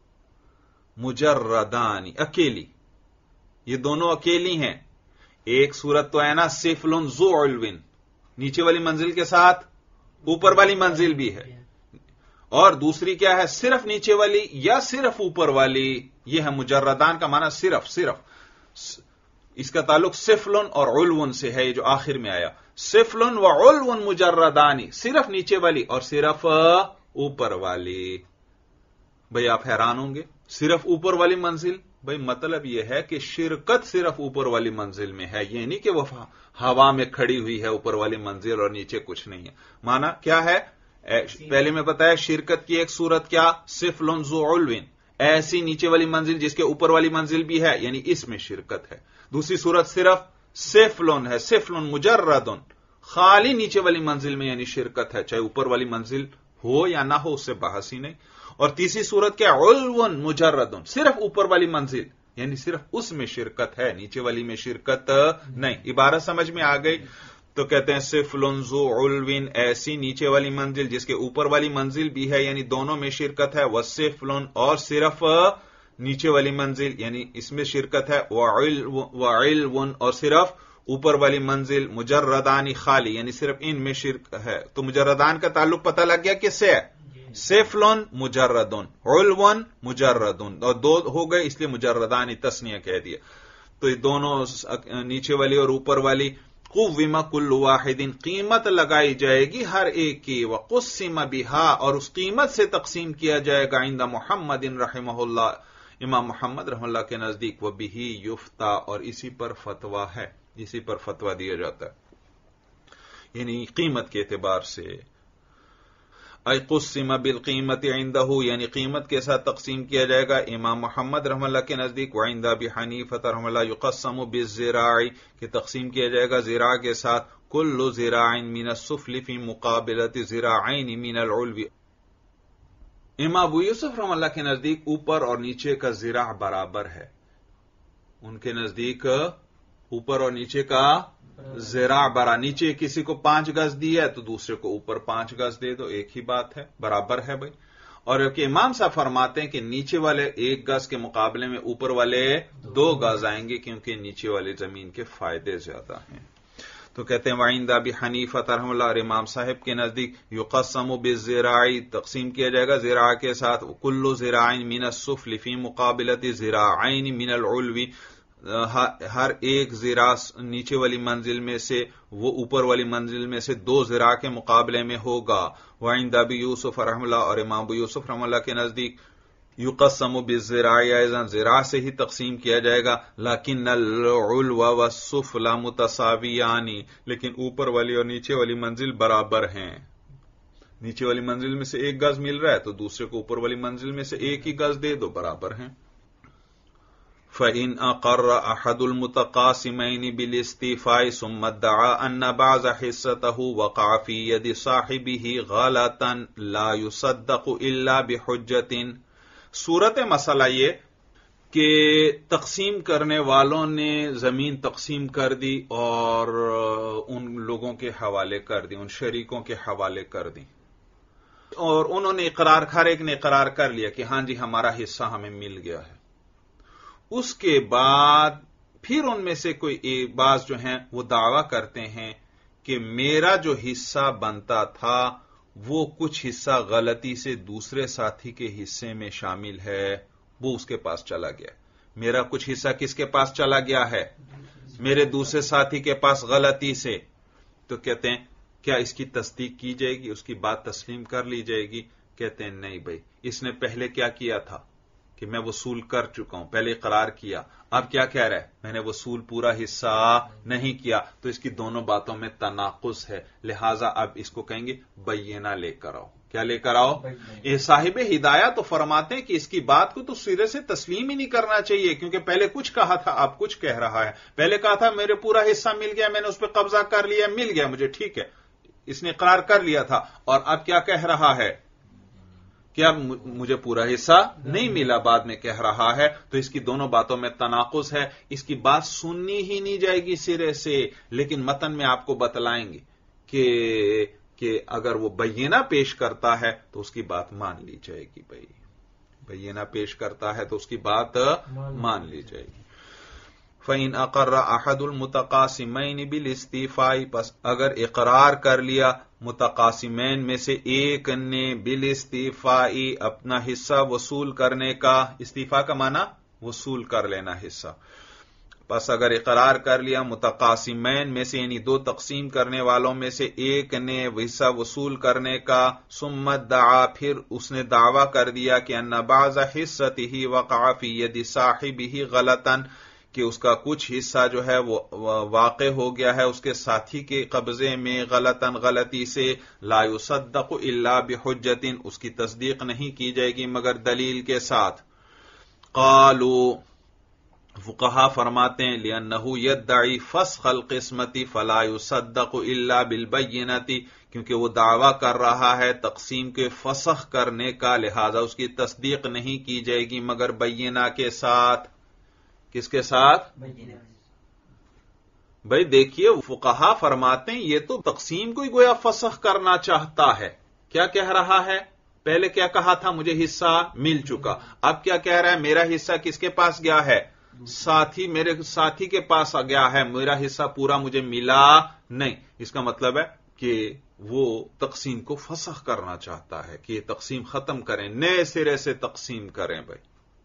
مجردانی اکیلی، یہ دونوں اکیلی ہیں۔ ایک صورت تو ہے نا سفلن ذو علوین، نیچے والی منزل کے ساتھ اوپر والی منزل بھی ہے، اور دوسری کیا ہے؟ صرف نیچے والی یا صرف اوپر والی۔ یہ ہے مجردان کا معنی صرف، اس کا تعلق سفلن اور علون سے ہے، یہ جو آخر میں آیا۔ سفلن و علون مجردانی، صرف نیچے والی اور صرف اوپر والی۔ بھئی آپ حیران ہوں گے، صرف اوپر والی منزل، بھئی مطلب یہ ہے کہ شرکت صرف اوپر والی منزل میں ہے، یہ نہیں کہ وہ ہوا میں کھڑی ہوئی ہے اوپر والی منزل اور نیچے کچھ نہیں ہے۔ معنی کیا ہے؟ پہلے میں بتایا شرکت کی ایک صورت کیا؟ سفلن ذو علوین، ایسی نیچے والی منزل جس کے اوپر والی منزل بھی ہے، یعنی اس میں شرکت ہے۔ دوسری صورت صرف سفلن ہے، سفلن مجردن، خالی نیچے والی منزل میں یعنی شرکت ہے، چاہے اوپر والی منزل ہو یا نہ ہو اس سے بحث ہی نہیں۔ اور تیسری صورت کیا؟ علون مجردن، صرف اوپر والی منزل یعنی صرف اس میں شرکت ہے، نیچے والی میں شرکت نہیں۔ عبارت سمجھ میں آ گئی؟ تو کہتے ہیں سفلن ذو علوین، ایسی نیچے والی منزل جس کے اوپر والی منزل بھی ہے، یعنی دونوں میں شرکت ہے۔ وسفلن اور صرف نیچے والی منزل یعنی اس میں شرکت ہے۔ وعلون اور صرف اوپر والی منزل، مجردانی خالی یعنی صرف ان میں شرک ہے۔ تو مجردان کا تعلق پتہ لگ گیا کس سے ہے؟ سفلن مجردن، علون مجردن، اور دو ہو گئے اس لیے مجردانی تسنیہ کہہ دیا۔ تو یہ دونوں نیچے والی اور اوپر والی، قوم کل واحد قیمت لگائی جائے گی ہر ایک کی، وقسم بہا اور اس قیمت سے تقسیم کیا جائے گا، عند محمد رحمہ اللہ، امام محمد رحمہ اللہ کے نزدیک، وبہ یفتا اور اسی پر فتویٰ ہے، اسی پر فتویٰ دیا جاتا ہے، یعنی قیمت کے اعتبار سے۔ ای قسم بالقیمت عندہ یعنی قیمت کے ساتھ تقسیم کیا جائے گا امام محمد رحمہ اللہ کے نزدیک۔ وعند ابی حنیفہ رحمہ اللہ یقسم بالذراع کہ تقسیم کیا جائے گا ذراع کے ساتھ، کل ذراع من السفل فی مقابلۃ ذراعین من العلو۔ امام ابو یوسف رحمہ اللہ کے نزدیک اوپر اور نیچے کا ذراع برابر ہے، ان کے نزدیک اوپر اور نیچے کا ذراع برابر، نیچے کسی کو 5 گز دی ہے تو دوسرے کو اوپر 5 گز دے دو، ایک ہی بات ہے، برابر ہے بھائی۔ اور کہ امام صاحب فرماتے ہیں کہ نیچے والے 1 گز کے مقابلے میں اوپر والے 2 گز آئیں گے، کیونکہ نیچے والے زمین کے فائدے زیادہ ہیں۔ تو کہتے ہیں وعند ابی حنیفہ رحمہ اللہ اور امام صاحب کے نزدیک یقسم بالذراع تقسیم کیا جائے گا ذراع کے ساتھ، کل ذراع من السفل فی مقابلۃ ذراعین من العلو، ہر ایک ذراع نیچے والی منزل میں سے وہ اوپر والی منزل میں سے 2 ذراع کے مقابلے میں ہوگا۔ وعند ابی یوسف رحمہ اللہ اور امام ابو یوسف رحمہ اللہ کے نزدیک یقسم بالذراع ایضا ذراع سے ہی تقسیم کیا جائے گا، لیکن العلو والسفل متساویان لیکن اوپر والی اور نیچے والی منزل برابر ہیں۔ نیچے والی منزل میں سے 1 گز مل رہا ہے تو دوسرے کو اوپر والی منزل میں سے 1 ہی گز دے دو، برابر ہیں۔ فَإِنْ أَقَرَّ أَحَدُ الْمُتَقَاسِمَيْنِ بِالِاسْتِيفَاءِ ثُمَّ ادَّعَىٰ أَنَّ بَعْضَ حِصَّتَهُ وَقَعَ فِي يَدِ صَاحِبِهِ غَلَطًا لَا يُصَدَّقُ إِلَّا بِحُجَّةٍ۔ صورت مسئلہ یہ کہ تقسیم کرنے والوں نے زمین تقسیم کر دی اور ان لوگوں کے حوالے کر دی، ان شریکوں کے حوالے کر دی، اور انہوں نے ہر ایک نے اقرار کر لیا کہ ہاں جی ہمارا حصہ ہمیں مل گیا ہے۔ اس کے بعد پھر ان میں سے کوئی بعض جو ہیں وہ دعویٰ کرتے ہیں کہ میرا جو حصہ بنتا تھا وہ کچھ حصہ غلطی سے دوسرے ساتھی کے حصے میں شامل ہے، وہ اس کے پاس چلا گیا۔ میرا کچھ حصہ کس کے پاس چلا گیا ہے؟ میرے دوسرے ساتھی کے پاس غلطی سے۔ تو کہتے ہیں کیا اس کی تصدیق کی جائے گی، اس کی بات تسلیم کر لی جائے گی؟ کہتے ہیں نہیں بھائی، اس نے پہلے کیا کیا تھا؟ کہ میں وصول کر چکا ہوں، پہلے اقرار کیا، اب کیا کہہ رہا ہے میں نے وصول پورا حصہ نہیں کیا، تو اس کی دونوں باتوں میں تناقض ہے، لہذا اب اس کو کہیں گے بینہ لے کر آؤ۔ کیا لے کر آؤ؟ یہ صاحب ہدایہ تو فرماتے ہیں کہ اس کی بات کو تو سرے سے تسلیم ہی نہیں کرنا چاہیے، کیونکہ پہلے کچھ کہا تھا اب کچھ کہہ رہا ہے۔ پہلے کہا تھا میرے پورا حصہ مل گیا، میں نے اس پہ قبضہ کر لیا، مل گیا مجھے، ٹھیک ہے، اس نے اقرار کر لیا تھا، اور اب کیا کہہ رہا ہے کہ اب مجھے پورا حصہ نہیں ملا، بعد میں کہہ رہا ہے، تو اس کی دونوں باتوں میں تناقض ہے، اس کی بات سننی ہی نہیں جائے گی سرے سے۔ لیکن متن میں آپ کو بتلائیں گے کہ اگر وہ بینہ پیش کرتا ہے تو اس کی بات مان لی جائے گی، بھائی بینہ پیش کرتا ہے تو اس کی بات مان لی جائے گی۔ فَإِنْ أَقَرَّ أَحَدُ الْمُتَقَاسِمَيْنِ بِالِاسْتِيفَاءِ، پس اگر اقرار کر لیا متقاسمین میں سے ایک نے بالاستیفاء اپنا حصہ وصول کرنے کا، استیفاء کا معنی وصول کر لینا حصہ، پس اگر اقرار کر لیا متقاسمین میں سے یعنی دو تقسیم کرنے والوں میں سے ایک نے حصہ وصول کرنے کا، ثم ادعا، پھر اس نے دعویٰ کر دیا کہ ان بعض حصته وقع فی ید صاحبہ غلطا، کہ اس کا کچھ حصہ جو ہے وہ واقع ہو گیا ہے اس کے ساتھی کے قبضے میں غلطاً غلطی سے، لا یصدق الا بحجت، اس کی تصدیق نہیں کی جائے گی مگر دلیل کے ساتھ۔ قالوا، فقہا فرماتے ہیں لِأَنَّهُ يَدَّعِي فَسْخَ الْقِسْمَةِ فَلَا يُصَدَّقُ إِلَّا بِالْبَيِّنَةِ، کیونکہ وہ دعویٰ کر رہا ہے تقسیم کے فسخ کرنے کا، لہذا اس کی تصدیق نہیں کی جائے گی مگر بینہ کے ساتھ۔ کس کے ساتھ؟ بھائی دیکھیے فقہا فرماتے ہیں یہ تو تقسیم کو ہی گویا فسخ کرنا چاہتا ہے۔ کیا کہہ رہا ہے؟ پہلے کیا کہا تھا مجھے حصہ مل چکا، اب کیا کہہ رہا ہے میرا حصہ کس کے پاس گیا ہے؟ ساتھی، میرے ساتھی کے پاس گیا ہے، میرا حصہ پورا مجھے ملا نہیں۔ اس کا مطلب ہے کہ وہ تقسیم کو فسخ کرنا چاہتا ہے کہ یہ تقسیم ختم کریں، نئے سرے سے تقسیم کریں۔ بھائی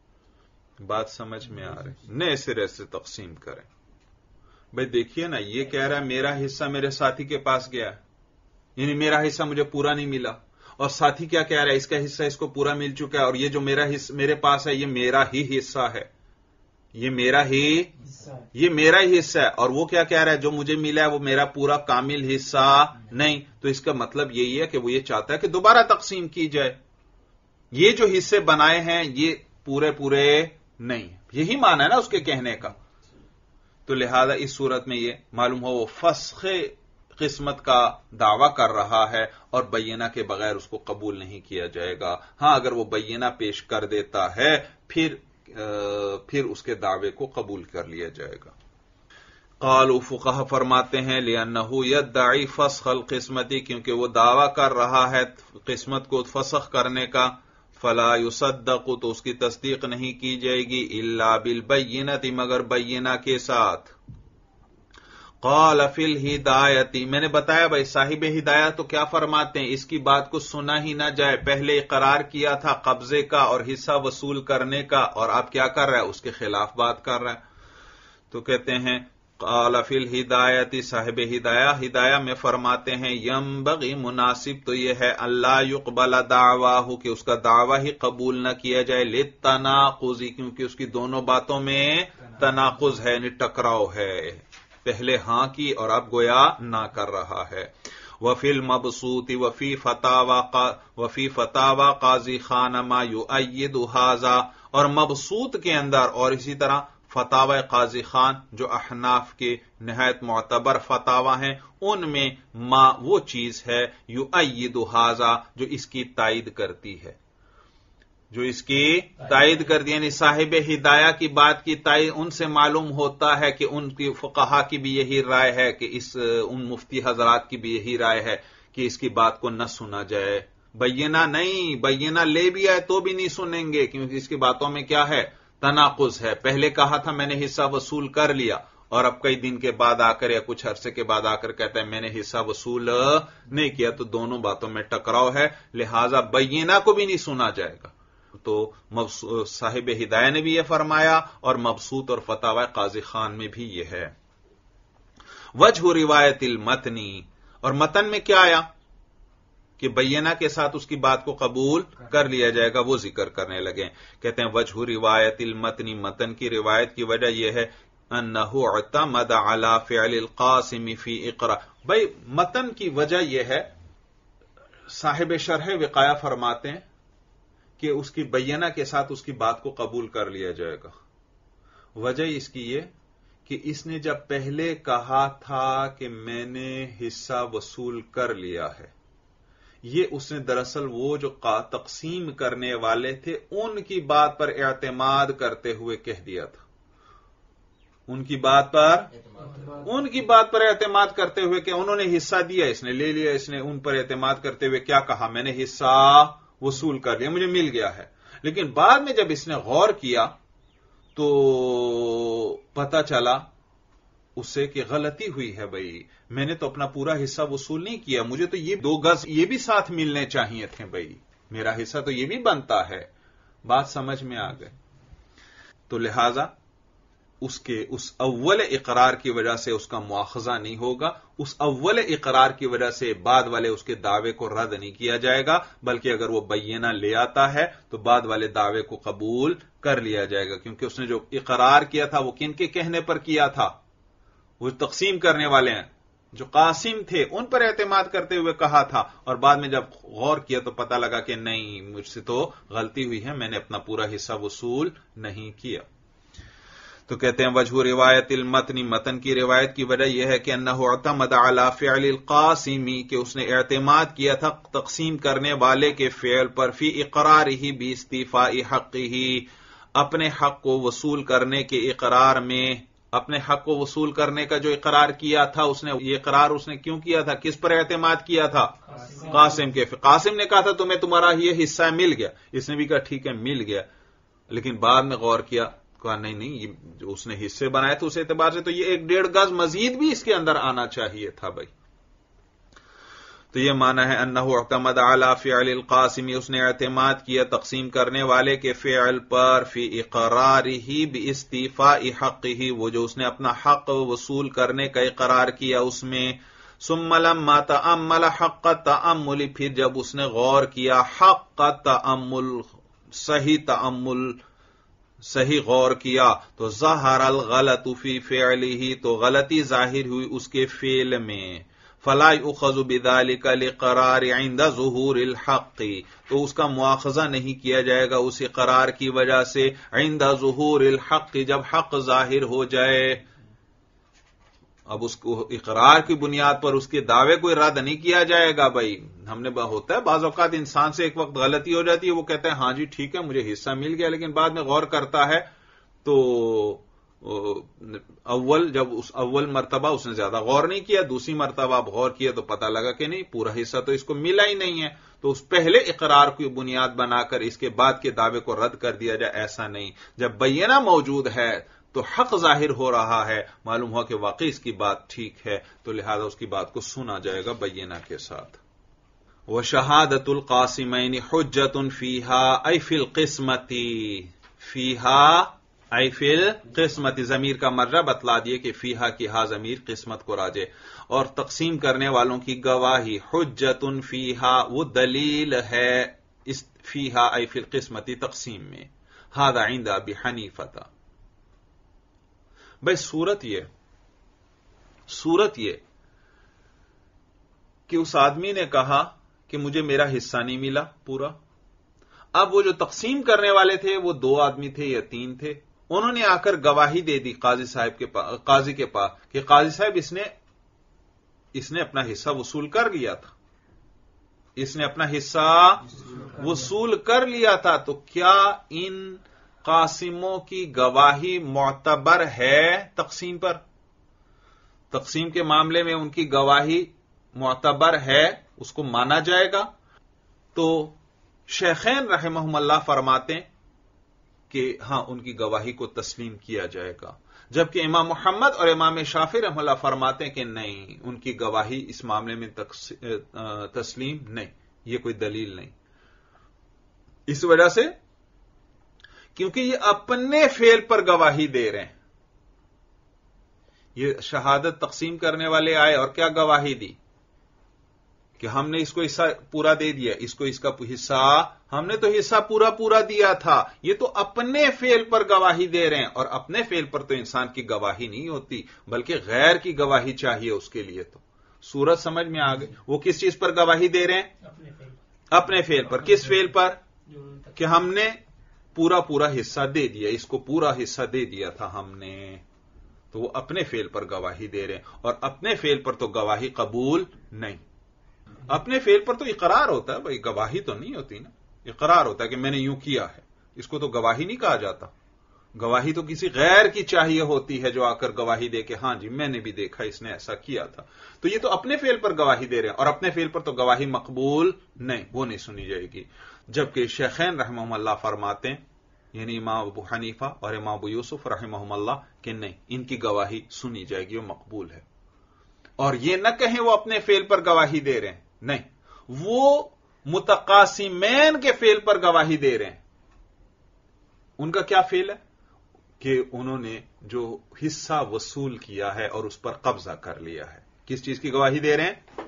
بات سمجھ میں آ رہی؟ نئے سرے سے تقسیم کریں۔ بھائی دیکھیے نا، یہ کہہ رہا ہے میرا حصہ میرے ساتھی کے پاس گیا ہے، یعنی میرا حصہ مجھے پورا نہیں ملا، اور ساتھی کیا کہہ رہا ہے اس کا حصہ اس کو پورا مل چکا ہے، اور یہ جو میرا حصہ میرے پاس ہے یہ میرا ہی حصہ ہے، یہ میرا ہی حصہ ہے، اور وہ کیا کہہ رہا ہے جو مجھے ملا ہے وہ میرا پورا کامل حصہ نہیں۔ تو اس کا مطلب یہی ہے کہ وہ یہ چاہتا ہے کہ دوبارہ تقسیم کی جائے، یہ جو حصے بنائے ہیں یہ پورے نہیں، یہی معنی ہے نا اس کے کہنے کا۔ تو لہذا اس صورت میں یہ معلوم ہو وہ فسخ قسمت کا دعویٰ کر رہا ہے اور بینہ کے بغیر اس کو قبول نہیں کیا جائے گا۔ ہاں اگر وہ بینہ پیش کر دیتا ہے پھر اس کے دعوے کو قبول کر لیا جائے گا۔ قالوا، فقہا فرماتے ہیں لِأَنَّهُ يَدَّعِي فَسْخَ الْقِسْمَةِ، کیونکہ وہ دعویٰ کر رہا ہے قسمت کو فسخ کرنے کا، فَلَا يُصَدَّقُ، تو اس کی تصدیق نہیں کی جائے گی، إِلَّا بِالْبَيِّنَةِ، مگر بینہ کے ساتھ۔ قال فی الہدایت، میں نے بتایا بھائی صاحب ہدایت تو کیا فرماتے ہیں اس کی بات کو سنا ہی نہ جائے، پہلے اقرار کیا تھا قبضے کا اور حصہ وصول کرنے کا، اور اب کیا کر رہا ہے اس کے خلاف بات کر رہا ہے۔ تو کہتے ہیں قال فی الہدایت، صاحب ہدایہ میں فرماتے ہیں ینبغی، مناسب تو یہ ہے اللہ یقبل دعواہ، کہ اس کا دعویٰ ہی قبول نہ کیا جائے، للتناقض، کیونکہ اس کی دونوں باتوں میں تناقض ہے، یعنی ٹکراؤ ہے، پہلے ہاں کی اور اب گویا نہ کر رہا ہے۔ وفی المبسوط وفی فتاوی قاضی خان ما یؤید ھذا، اور مبسوط کے اندر اور اسی طرح فتاوی قاضی خان جو احناف کے نہایت معتبر فتاوی ہیں ان میں ما وہ چیز ہے یؤید ھذا جو اس کی تائید کرتی ہے، جو اس کی تائید کر دی، یعنی صاحب ہدایہ کی بات کی تائید ان سے معلوم ہوتا ہے کہ ان کی فقہا کی بھی یہی رائے ہے کہ ان مفتی حضرات کی بھی یہی رائے ہے کہ اس کی بات کو نہ سنا جائے، بینہ نہیں، بینہ لے بھی آئے تو بھی نہیں سنیں گے، کیونکہ اس کی باتوں میں کیا ہے؟ تناقض ہے۔ پہلے کہا تھا میں نے حصہ وصول کر لیا، اور اب کئی دن کے بعد آ کر یا کچھ عرصے کے بعد آ کر کہتا ہے میں نے حصہ وصول نہیں کیا، تو دونوں باتوں میں ٹکراؤ ہے، لہذا بینہ کو بھی نہیں سنا جائے گا۔ تو صاحب ہدایہ نے بھی یہ فرمایا، اور مبسوط اور فتاوی قاضی خان میں بھی یہ ہے۔ وجہ روایت المتنی، اور متن میں کیا آیا؟ کہ بینہ کے ساتھ اس کی بات کو قبول کر لیا جائے گا، وہ ذکر کرنے لگے۔ کہتے ہیں وجہ روایت المتن، متن کی روایت کی وجہ یہ ہے انہ اعتمد علی فعل القاسم فی اقرا، بھائی متن کی وجہ یہ ہے، صاحب شرح وقایہ فرماتے ہیں کہ اس کی بینہ کے ساتھ اس کی بات کو قبول کر لیا جائے گا۔ وجہ اس کی یہ کہ اس نے جب پہلے کہا تھا کہ میں نے حصہ وصول کر لیا ہے، یہ اس نے دراصل وہ جو تقسیم کرنے والے تھے ان کی بات پر اعتماد کرتے ہوئے کہہ دیا تھا، ان کی بات پر اعتماد کرتے ہوئے کہ انہوں نے حصہ دیا، اس نے لے لیا، اس نے ان پر اعتماد کرتے ہوئے کیا کہا، میں نے حصہ وصول کر لیا، مجھے مل گیا ہے۔ لیکن بعد میں جب اس نے غور کیا تو پتہ چلا اس سے کہ غلطی ہوئی ہے، بھائی میں نے تو اپنا پورا حصہ وصول نہیں کیا، مجھے تو یہ 2 گز یہ بھی ساتھ ملنے چاہیے تھے، بھائی میرا حصہ تو یہ بھی بنتا ہے۔ بات سمجھ میں آ گئی؟ تو لہذا اس اول اقرار کی وجہ سے اس کا مواخذہ نہیں ہوگا، اس اول اقرار کی وجہ سے بعد والے اس کے دعوے کو رد نہیں کیا جائے گا، بلکہ اگر وہ بینہ لے آتا ہے تو بعد والے دعوے کو قبول کر لیا جائے گا، کیونکہ اس نے جو اقرار کیا تھا وہ کن کے کہنے پر کیا تھا؟ وہ تقسیم کرنے والے ہیں جو قاسم تھے ان پر اعتماد کرتے ہوئے کہا تھا، اور بعد میں جب غور کیا تو پتہ لگا کہ نہیں، مجھ سے تو غلطی ہوئی ہے، میں نے اپنا پورا حصہ وصول نہیں کیا۔ تو کہتے ہیں وجہ روایت المتن، متن کی روایت کی وجہ یہ ہے کہ انہ اعتمد علی فعل القاسمی، کہ اس نے اعتماد کیا تھا تقسیم کرنے والے کے فعل پر، فی اقرارہ باستیفاء حقہ، اپنے حق کو وصول کرنے کے اقرار میں، اپنے حق کو وصول کرنے کا جو اقرار کیا تھا اس نے، یہ اقرار اس نے کیوں کیا تھا، کس پر اعتماد کیا تھا؟ قاسم کے۔ قاسم نے کہا تھا تمہیں تمہارا یہ حصہ مل گیا، اس نے بھی کہا ٹھیک ہے مل گیا، لیکن بعد میں غور کیا، کہا نہیں یہ جو اس نے حصے بنائے تھے اس اعتبار سے تو یہ 1.5 گز مزید بھی اس کے اندر آنا چاہیے تھا بھائی۔ تو یہ معنی ہے انہ اعتمد علی فعل القاسمی، اس نے اعتماد کیا تقسیم کرنے والے کے فعل پر، فی اقرارہ باستیفاء حقہ، وہ جو اس نے اپنا حق وصول کرنے کا اقرار کیا اس میں، ثم لما تأمل حق تأمل، پھر جب اس نے غور کیا حق تأمل، صحیح غور کیا، تو ظہر الغلط فی فعلہ، تو غلطی ظاہر ہوئی اس کے فعل میں، فلا یؤخذ بذلک الاقرار عند ظہور الحق، تو اس کا مواخذہ نہیں کیا جائے گا اس اقرار کی وجہ سے عند ظہور الحق، جب حق ظاہر ہو جائے۔ اب اس کو اقرار کی بنیاد پر اس کے دعوے کو رد نہیں کیا جائے گا بھائی۔ ہم نے ہوتا ہے بعض اوقات انسان سے ایک وقت غلطی ہو جاتی ہے، وہ کہتا ہے ہاں جی ٹھیک ہے مجھے حصہ مل گیا، لیکن بعد میں غور کرتا ہے تو جب اس اول مرتبہ اس نے زیادہ غور نہیں کیا، دوسری مرتبہ اب غور کیا تو پتہ لگا کہ نہیں پورا حصہ تو اس کو ملا ہی نہیں ہے، تو اس پہلے اقرار کی بنیاد بنا کر اس کے بعد کے دعوے کو رد کر دیا جائے، ایسا نہیں۔ جب بینہ موجود ہے تو حق ظاہر ہو رہا ہے، معلوم ہوا کہ واقعی اس کی بات ٹھیک ہے، تو لہذا اس کی بات کو سنا جائے گا بینہ کے ساتھ۔ وشہادۃ القاسمین حجۃ فیہا ای فی القسمۃ، فیہا ای فی القسمۃ، ضمیر کا مرجع بتلا دیے کہ فیہا کی ہا ضمیر قسمت کو راجع، اور تقسیم کرنے والوں کی گواہی، حجۃ فیہا وہ دلیل ہے، فیہا ای فی القسمۃ تقسیم میں، ھذا عند ابی حنیفہ۔ بھائی صورت یہ کہ اس آدمی نے کہا کہ مجھے میرا حصہ نہیں ملا پورا، اب وہ جو تقسیم کرنے والے تھے وہ 2 آدمی تھے یا 3 تھے، انہوں نے آ کر گواہی دے دی قاضی کے پاس کہ قاضی صاحب اس نے اپنا حصہ وصول کر لیا تھا، اس نے اپنا حصہ وصول کر لیا تھا، تو کیا ان قاسموں کی گواہی معتبر ہے تقسیم پر؟ تقسیم کے معاملے میں ان کی گواہی معتبر ہے، اس کو مانا جائے گا؟ تو شیخین رحمہم اللہ فرماتے ہیں کہ ہاں ان کی گواہی کو تسلیم کیا جائے گا، جبکہ امام محمد اور امام شافعی رحمہ اللہ فرماتے ہیں کہ نہیں، ان کی گواہی اس معاملے میں تسلیم نہیں، یہ کوئی دلیل نہیں، اس وجہ سے کیونکہ یہ اپنے فعل پر گواہی دے رہے ہیں۔ یہ شہادت تقسیم کرنے والے آئے اور کیا گواہی دی کہ ہم نے اس کو حصہ پورا دے دیا، اس کو اس کا حصہ، ہم نے تو حصہ پورا دیا تھا. یہ تو اپنے فعل پر گواہی دے رہے ہیں، اور اپنے فعل پر تو انسان کی گواہی نہیں ہوتی بلکہ غیر کی گواہی چاہیے اس کے لیے. تو صورت سمجھ میں آ گئی. وہ کس چیز پر گواہی دے رہے ہیں؟ اپنے فعل پر. کس فعل پر؟ کہ ہم نے پورا حصہ دے دیا، اس کو پورا حصہ دے دیا تھا ہم نے. تو وہ اپنے فعل پر گواہی دے رہے ہیں، اور اپنے فعل پر تو گواہی قبول نہیں. اپنے فعل پر تو اقرار ہوتا ہے بھائی، گواہی تو نہیں ہوتی نا. اقرار ہوتا ہے کہ میں نے یوں کیا ہے، اس کو تو گواہی نہیں کہا جاتا. گواہی تو کسی غیر کی چاہیے ہوتی ہے جو آ کر گواہی دے کہ ہاں جی میں نے بھی دیکھا اس نے ایسا کیا تھا. تو یہ تو اپنے فعل پر گواہی دے رہے ہیں، اور اپنے فعل پر تو گواہی مقبول نہیں، وہ نہیں سنی جائے گی. جبکہ شیخین رحمہم اللہ فرماتے ہیں، یعنی امام ابو حنیفہ اور امام ابو یوسف رحمہم اللہ، کہ نہیں، ان کی گواہی سنی جائے گی، وہ مقبول ہے. اور یہ نہ کہیں وہ اپنے فعل پر گواہی دے رہے ہیں، نہیں، وہ متقاسمین کے فعل پر گواہی دے رہے ہیں. ان کا کیا فعل ہے؟ کہ انہوں نے جو حصہ وصول کیا ہے اور اس پر قبضہ کر لیا ہے. کس چیز کی گواہی دے رہے ہیں؟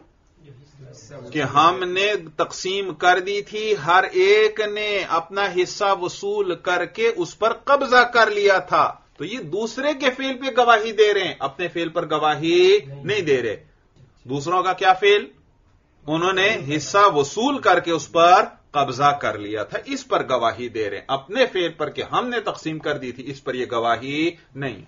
کہ ہم نے تقسیم کر دی تھی، ہر ایک نے اپنا حصہ وصول کر کے اس پر قبضہ کر لیا تھا. تو یہ دوسرے کے فعل پہ گواہی دے رہے ہیں، اپنے فعل پر گواہی نہیں دے رہے. دوسروں کا کیا فعل؟ انہوں نے حصہ وصول کر کے اس پر قبضہ کر لیا تھا، اس پر گواہی دے رہے ہیں. اپنے فعل پر کہ ہم نے تقسیم کر دی تھی، اس پر یہ گواہی نہیں.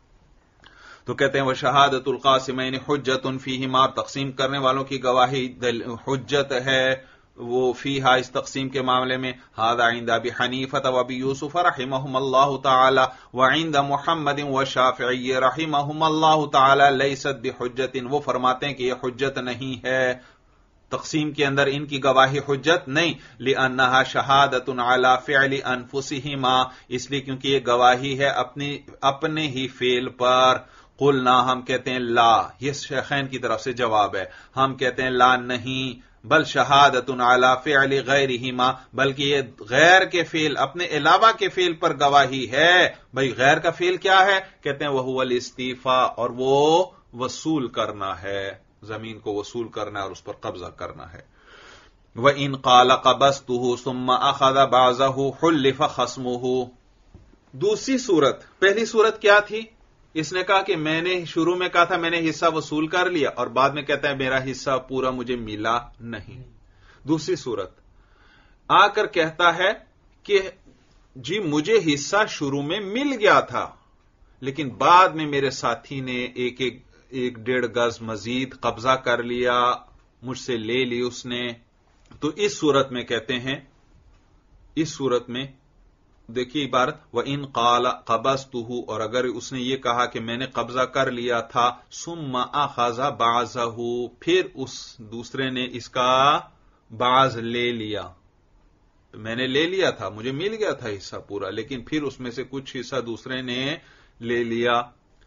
تو کہتے ہیں وہ شہادت القاسمین حجت فیہما، تقسیم کرنے والوں کی گواہی حجت ہے وہ فیہا، اس تقسیم کے معاملے میں. ھذا عند ابی حنیفہ و ابی یوسف رحمہم اللہ تعالی وعند محمد والشافعی رحمہم اللہ تعالی لیست بحجت. وہ فرماتے ہیں کہ یہ حجت نہیں ہے، تقسیم کے اندر ان کی گواہی حجت نہیں. لأنہا شہادت علی فعل انفسہما، اس لیے کیونکہ یہ گواہی ہے اپنے ہی فعل پر. قلنا، ہم کہتے ہیں لا، یہ شیخین کی طرف سے جواب ہے، ہم کہتے ہیں لا نہیں، بل شہادت علی فعل غیرہما، بلکہ یہ غیر کے فعل، اپنے علاوہ کے فعل پر گواہی ہے. بھئی غیر کا فعل کیا ہے؟ کہتے ہیں وہو الاستیفاء، اور وہ وصول کرنا ہے، زمین کو وصول کرنا ہے اور اس پر قبضہ کرنا ہے. وَإِنْ قَالَ قَبَضْتُهُ ثُمَّ أَخَذَ بَعْضَهُ حُلِّفَ خَصْمُهُ. دوسری صورت، پہلی صورت کیا تھی؟ اس نے کہا کہ میں نے شروع میں کہا تھا میں نے حصہ وصول کر لیا، اور بعد میں کہتا ہے میرا حصہ پورا مجھے ملا نہیں. دوسری صورت آ کر کہتا ہے کہ جی مجھے حصہ شروع میں مل گیا تھا، لیکن بعد میں میرے ساتھی نے ایک 1.5 گز مزید قبضہ کر لیا، مجھ سے لے لی اس نے. تو اس صورت میں کہتے ہیں، اس صورت میں دیکھیے عبارت، وَإِنْ قَالَ قَبَضْتُهُ، اور اگر اس نے یہ کہا کہ میں نے قبضہ کر لیا تھا، ثُمَّ أَخَذَ بَعْضَهُ، پھر اس دوسرے نے اس کا بعض لے لیا. میں نے لے لیا تھا، مجھے مل گیا تھا حصہ پورا، لیکن پھر اس میں سے کچھ حصہ دوسرے نے لے لیا.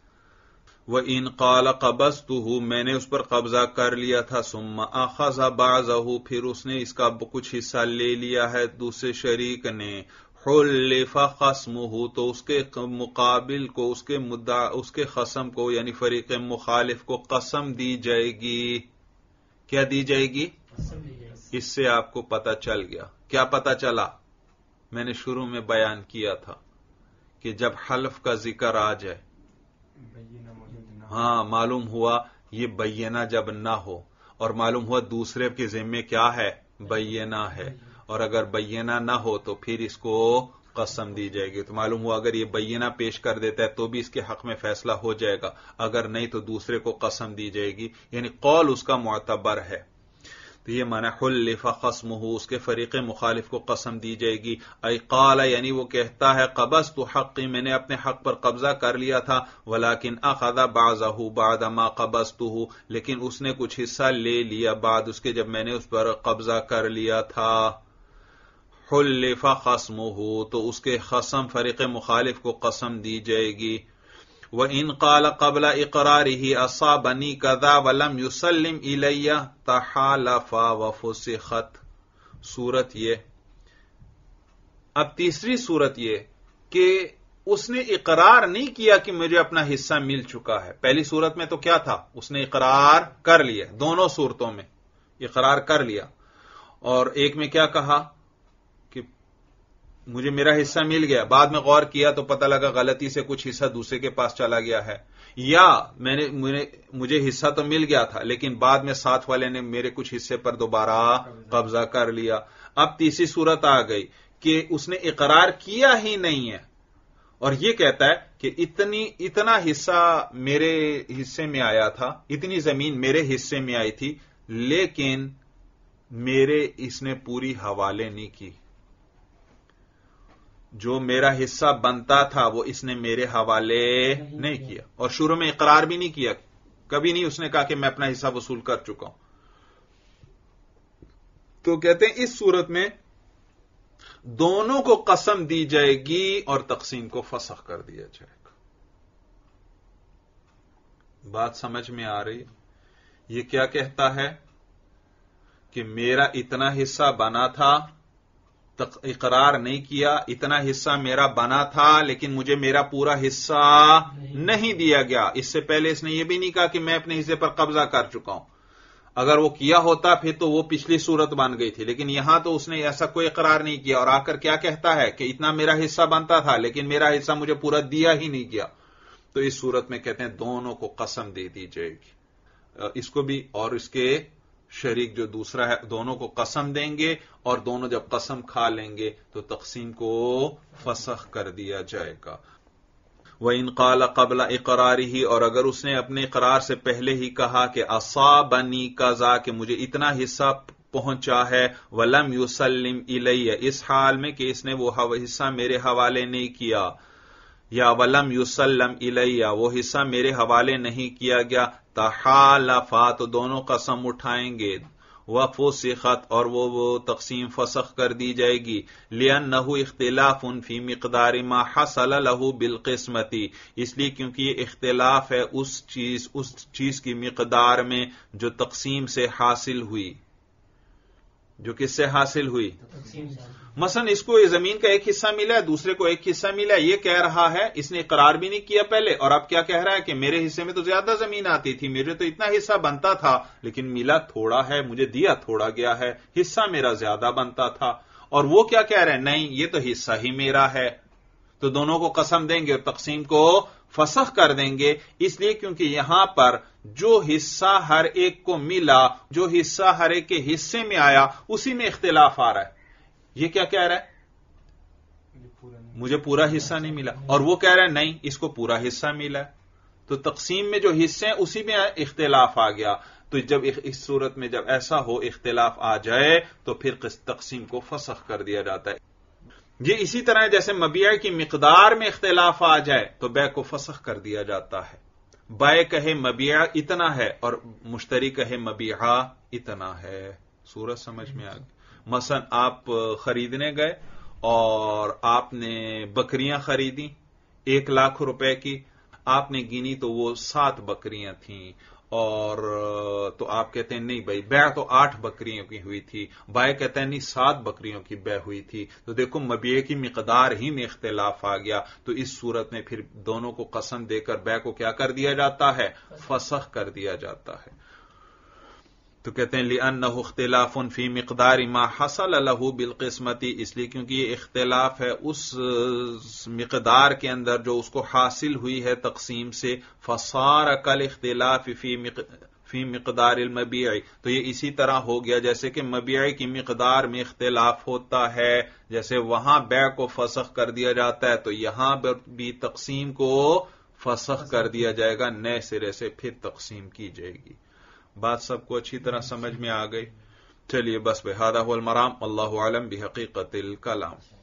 وَإِنْ قَالَ قَبَضْتُهُ، میں نے اس پر قبضہ کر لیا تھا، ثُمَّ أَخَذَ بَعْضَهُ، پھر اس نے اس کا کچھ حصہ لے لیا ہے دوسرے شریک نے. حُلِّفَ خَصْمُهُ، تو اس کے مقابل کو، اس کے مدعا، اس کے خصم کو، یعنی فریق مخالف کو قسم دی جائے گی. کیا دی جائے گی؟ اس سے آپ کو پتہ چل گیا. کیا پتہ چلا؟ میں نے شروع میں بیان کیا تھا کہ جب حلف کا ذکر آ جائے، ہاں معلوم ہوا یہ بینہ جب نہ ہو، اور معلوم ہوا دوسرے کے ذمے کیا ہے؟ بینہ ہے، اور اگر بینہ نہ ہو تو پھر اس کو قسم دی جائے گی. تو معلوم ہوا اگر یہ بینہ پیش کر دیتا ہے تو بھی اس کے حق میں فیصلہ ہو جائے گا، اگر نہیں تو دوسرے کو قسم دی جائے گی، یعنی قول اس کا معتبر ہے. تو یہ معنی حلف خصمہ، اس کے فریق مخالف کو قسم دی جائے گی. ای قال، یعنی وہ کہتا ہے قبضت حقی، میں نے اپنے حق پر قبضہ کر لیا تھا، ولکن اخذ بعضہ بعد ما قبضتہ، لیکن اس نے کچھ حصہ لے لیا بعد اس کے جب میں نے اس پر قبضہ کر لیا تھا. حلف خصمہ، تو اس کے خصم فریق مخالف کو قسم دی جائے گی. وَإِنْ قَالَ قَبْلَ إِقْرَارِهِ أَصَابَنِي كَذَا وَلَمْ يُسَلِّمْ إِلَيَّ تَحَالَفَ وَفُسِخَتْ. صورت یہ، اب تیسری صورت یہ کہ اس نے اقرار نہیں کیا کہ مجھے اپنا حصہ مل چکا ہے. پہلی صورت میں تو کیا تھا؟ اس نے اقرار کر لیا. دونوں صورتوں میں اقرار کر لیا، اور ایک میں کیا کہا کہ مجھے میرا حصہ مل گیا، بعد میں غور کیا تو پتہ لگا غلطی سے کچھ حصہ دوسرے کے پاس چلا گیا ہے، یا مجھے حصہ تو مل گیا تھا لیکن بعد میں ساتھ والے نے میرے کچھ حصے پر دوبارہ قبضہ کر لیا۔ اب تیسری صورت آ گئی کہ اس نے اقرار کیا ہی نہیں ہے اور یہ کہتا ہے کہ اتنا حصہ میرے حصے میں آیا تھا، اتنی زمین میرے حصے میں آئی تھی، لیکن اس نے پوری حوالے نہیں کی، جو میرا حصہ بنتا تھا وہ اس نے میرے حوالے نہیں کیا، اور شروع میں اقرار بھی نہیں کیا، کبھی نہیں اس نے کہا کہ میں اپنا حصہ وصول کر چکا ہوں۔ تو کہتے ہیں اس صورت میں دونوں کو قسم دی جائے گی اور تقسیم کو فسخ کر دیا جائے گا۔ بات سمجھ میں آ رہی ہے؟ یہ کیا کہتا ہے کہ میرا اتنا حصہ بنا تھا، اقرار نہیں کیا، اتنا حصہ میرا بنا تھا لیکن مجھے میرا پورا حصہ نہیں دیا گیا۔ اس سے پہلے اس نے یہ بھی نہیں کہا کہ میں اپنے حصے پر قبضہ کر چکا ہوں، اگر وہ کیا ہوتا پھر تو وہ پچھلی صورت بن گئی تھی، لیکن یہاں تو اس نے ایسا کوئی اقرار نہیں کیا، اور آ کر کیا کہتا ہے کہ اتنا میرا حصہ بنتا تھا لیکن میرا حصہ مجھے پورا دیا ہی نہیں گیا۔ تو اس صورت میں کہتے ہیں دونوں کو قسم دے دی جائے گی، اس کو بھی اور اس کے شریک جو دوسرا ہے دونوں کو قسم دیں گے، اور دونوں جب قسم کھا لیں گے تو تقسیم کو فسخ کر دیا جائے گا۔ وَإِنْ قَالَ قَبْلَ اِقْرَارِهِ، اور اگر اس نے اپنے اقرار سے پہلے ہی کہا کہ أَصَابَنِي كَذَا، کہ مجھے اتنا حصہ پہنچا ہے، وَلَمْ يُسَلِّمْ إِلَيَّ، اس حال میں کہ اس نے وہ حصہ میرے حوالے نہیں کیا، یا وَلَمْ يُسَلَّمْ إِلَيَّ، وہ حصہ میرے حوالے نہیں کیا گیا، تَحَالَفَا، تو دونوں قسم اٹھائیں گے، وَفُسِخَتْ، اور وہ تقسیم فسخ کر دی جائے گی، لِأَنَّهُ اخْتِلَافٌ فِي مِقْدَارِ مَا حَصَلَ لَهُ بِالْقِسْمَةِ، اس لیے کیونکہ یہ اختلاف ہے اس چیز کی مقدار میں جو تقسیم سے حاصل ہوئی، جو کس سے حاصل ہوئی؟ مثلا اس کو زمین کا ایک حصہ ملا ہے، دوسرے کو ایک حصہ ملا ہے، یہ کہہ رہا ہے اس نے اقرار بھی نہیں کیا پہلے، اور اب کیا کہہ رہا ہے کہ میرے حصے میں تو زیادہ زمین آتی تھی، میرے تو اتنا حصہ بنتا تھا لیکن ملا تھوڑا ہے، مجھے دیا تھوڑا گیا ہے، حصہ میرا زیادہ بنتا تھا۔ اور وہ کیا کہہ رہے ہیں؟ نہیں، یہ تو حصہ ہی میرا ہے۔ تو دونوں کو قسم دیں گے اور تقسیم کو فسخ کر دیں گے، اس لیے کیونکہ یہاں پر جو حصہ ہر ایک کو ملا، جو حصہ ہر ایک کے حصے میں آیا، اسی میں اختلاف آ رہا ہے۔ یہ کیا کہہ رہا ہے؟ مجھے پورا حصہ نہیں ملا، اور وہ کہہ رہا ہے نہیں، اس کو پورا حصہ ملا ہے۔ تو تقسیم میں جو حصے ہیں اسی میں اختلاف آ گیا۔ تو جب اس صورت میں جب ایسا ہو، اختلاف آ جائے، تو پھر تقسیم کو فسخ کر دیا جاتا ہے۔ یہ اسی طرح جیسے مبیع کی مقدار میں اختلاف آ جائے تو بیع کو فسخ کر دیا جاتا ہے۔ بائع کہے مبیع اتنا ہے اور مشتری کہے مبیعہ اتنا ہے۔ صورت سمجھ میں آ گئی؟ مثلا آپ خریدنے گئے اور آپ نے بکریاں خریدی 1,00,000 روپے کی، آپ نے گنی تو وہ 7 بکریاں تھیں، اور تو آپ کہتے ہیں نہیں بھائی بیع تو 8 بکریوں کی ہوئی تھی، بائع کہتا ہے نہیں 7 بکریوں کی بیع ہوئی تھی۔ تو دیکھو مبیع کی مقدار ہی میں اختلاف آ گیا، تو اس صورت میں پھر دونوں کو قسم دے کر بیع کو کیا کر دیا جاتا ہے؟ فسخ کر دیا جاتا ہے۔ تو کہتے ہیں لِأَنَّهُ اخْتِلَافٌ فِي مِقْدَارِ مَا حَصَلَ لَهُ بِالْقِسْمَةِ، اس لیے کیونکہ یہ اختلاف ہے اس مقدار کے اندر جو اس کو حاصل ہوئی ہے تقسیم سے، فَصَارَ كَالِاخْتِلَافِ فِي مِقْدَارِ الْمَبِيعِ، تو یہ اسی طرح ہو گیا جیسے کہ مبیع کی مقدار میں اختلاف ہوتا ہے، جیسے وہاں بیع کو فسخ کر دیا جاتا ہے تو یہاں بھی تقسیم کو فسخ کر دیا جائے گا، نئے سرے سے پھر تقسیم کی جائے گی۔ بات سب کو اچھی طرح سمجھ میں آ گئی؟ چلیے بس بہذا هو المرام، اللہ اعلم بحقیقت الکلام۔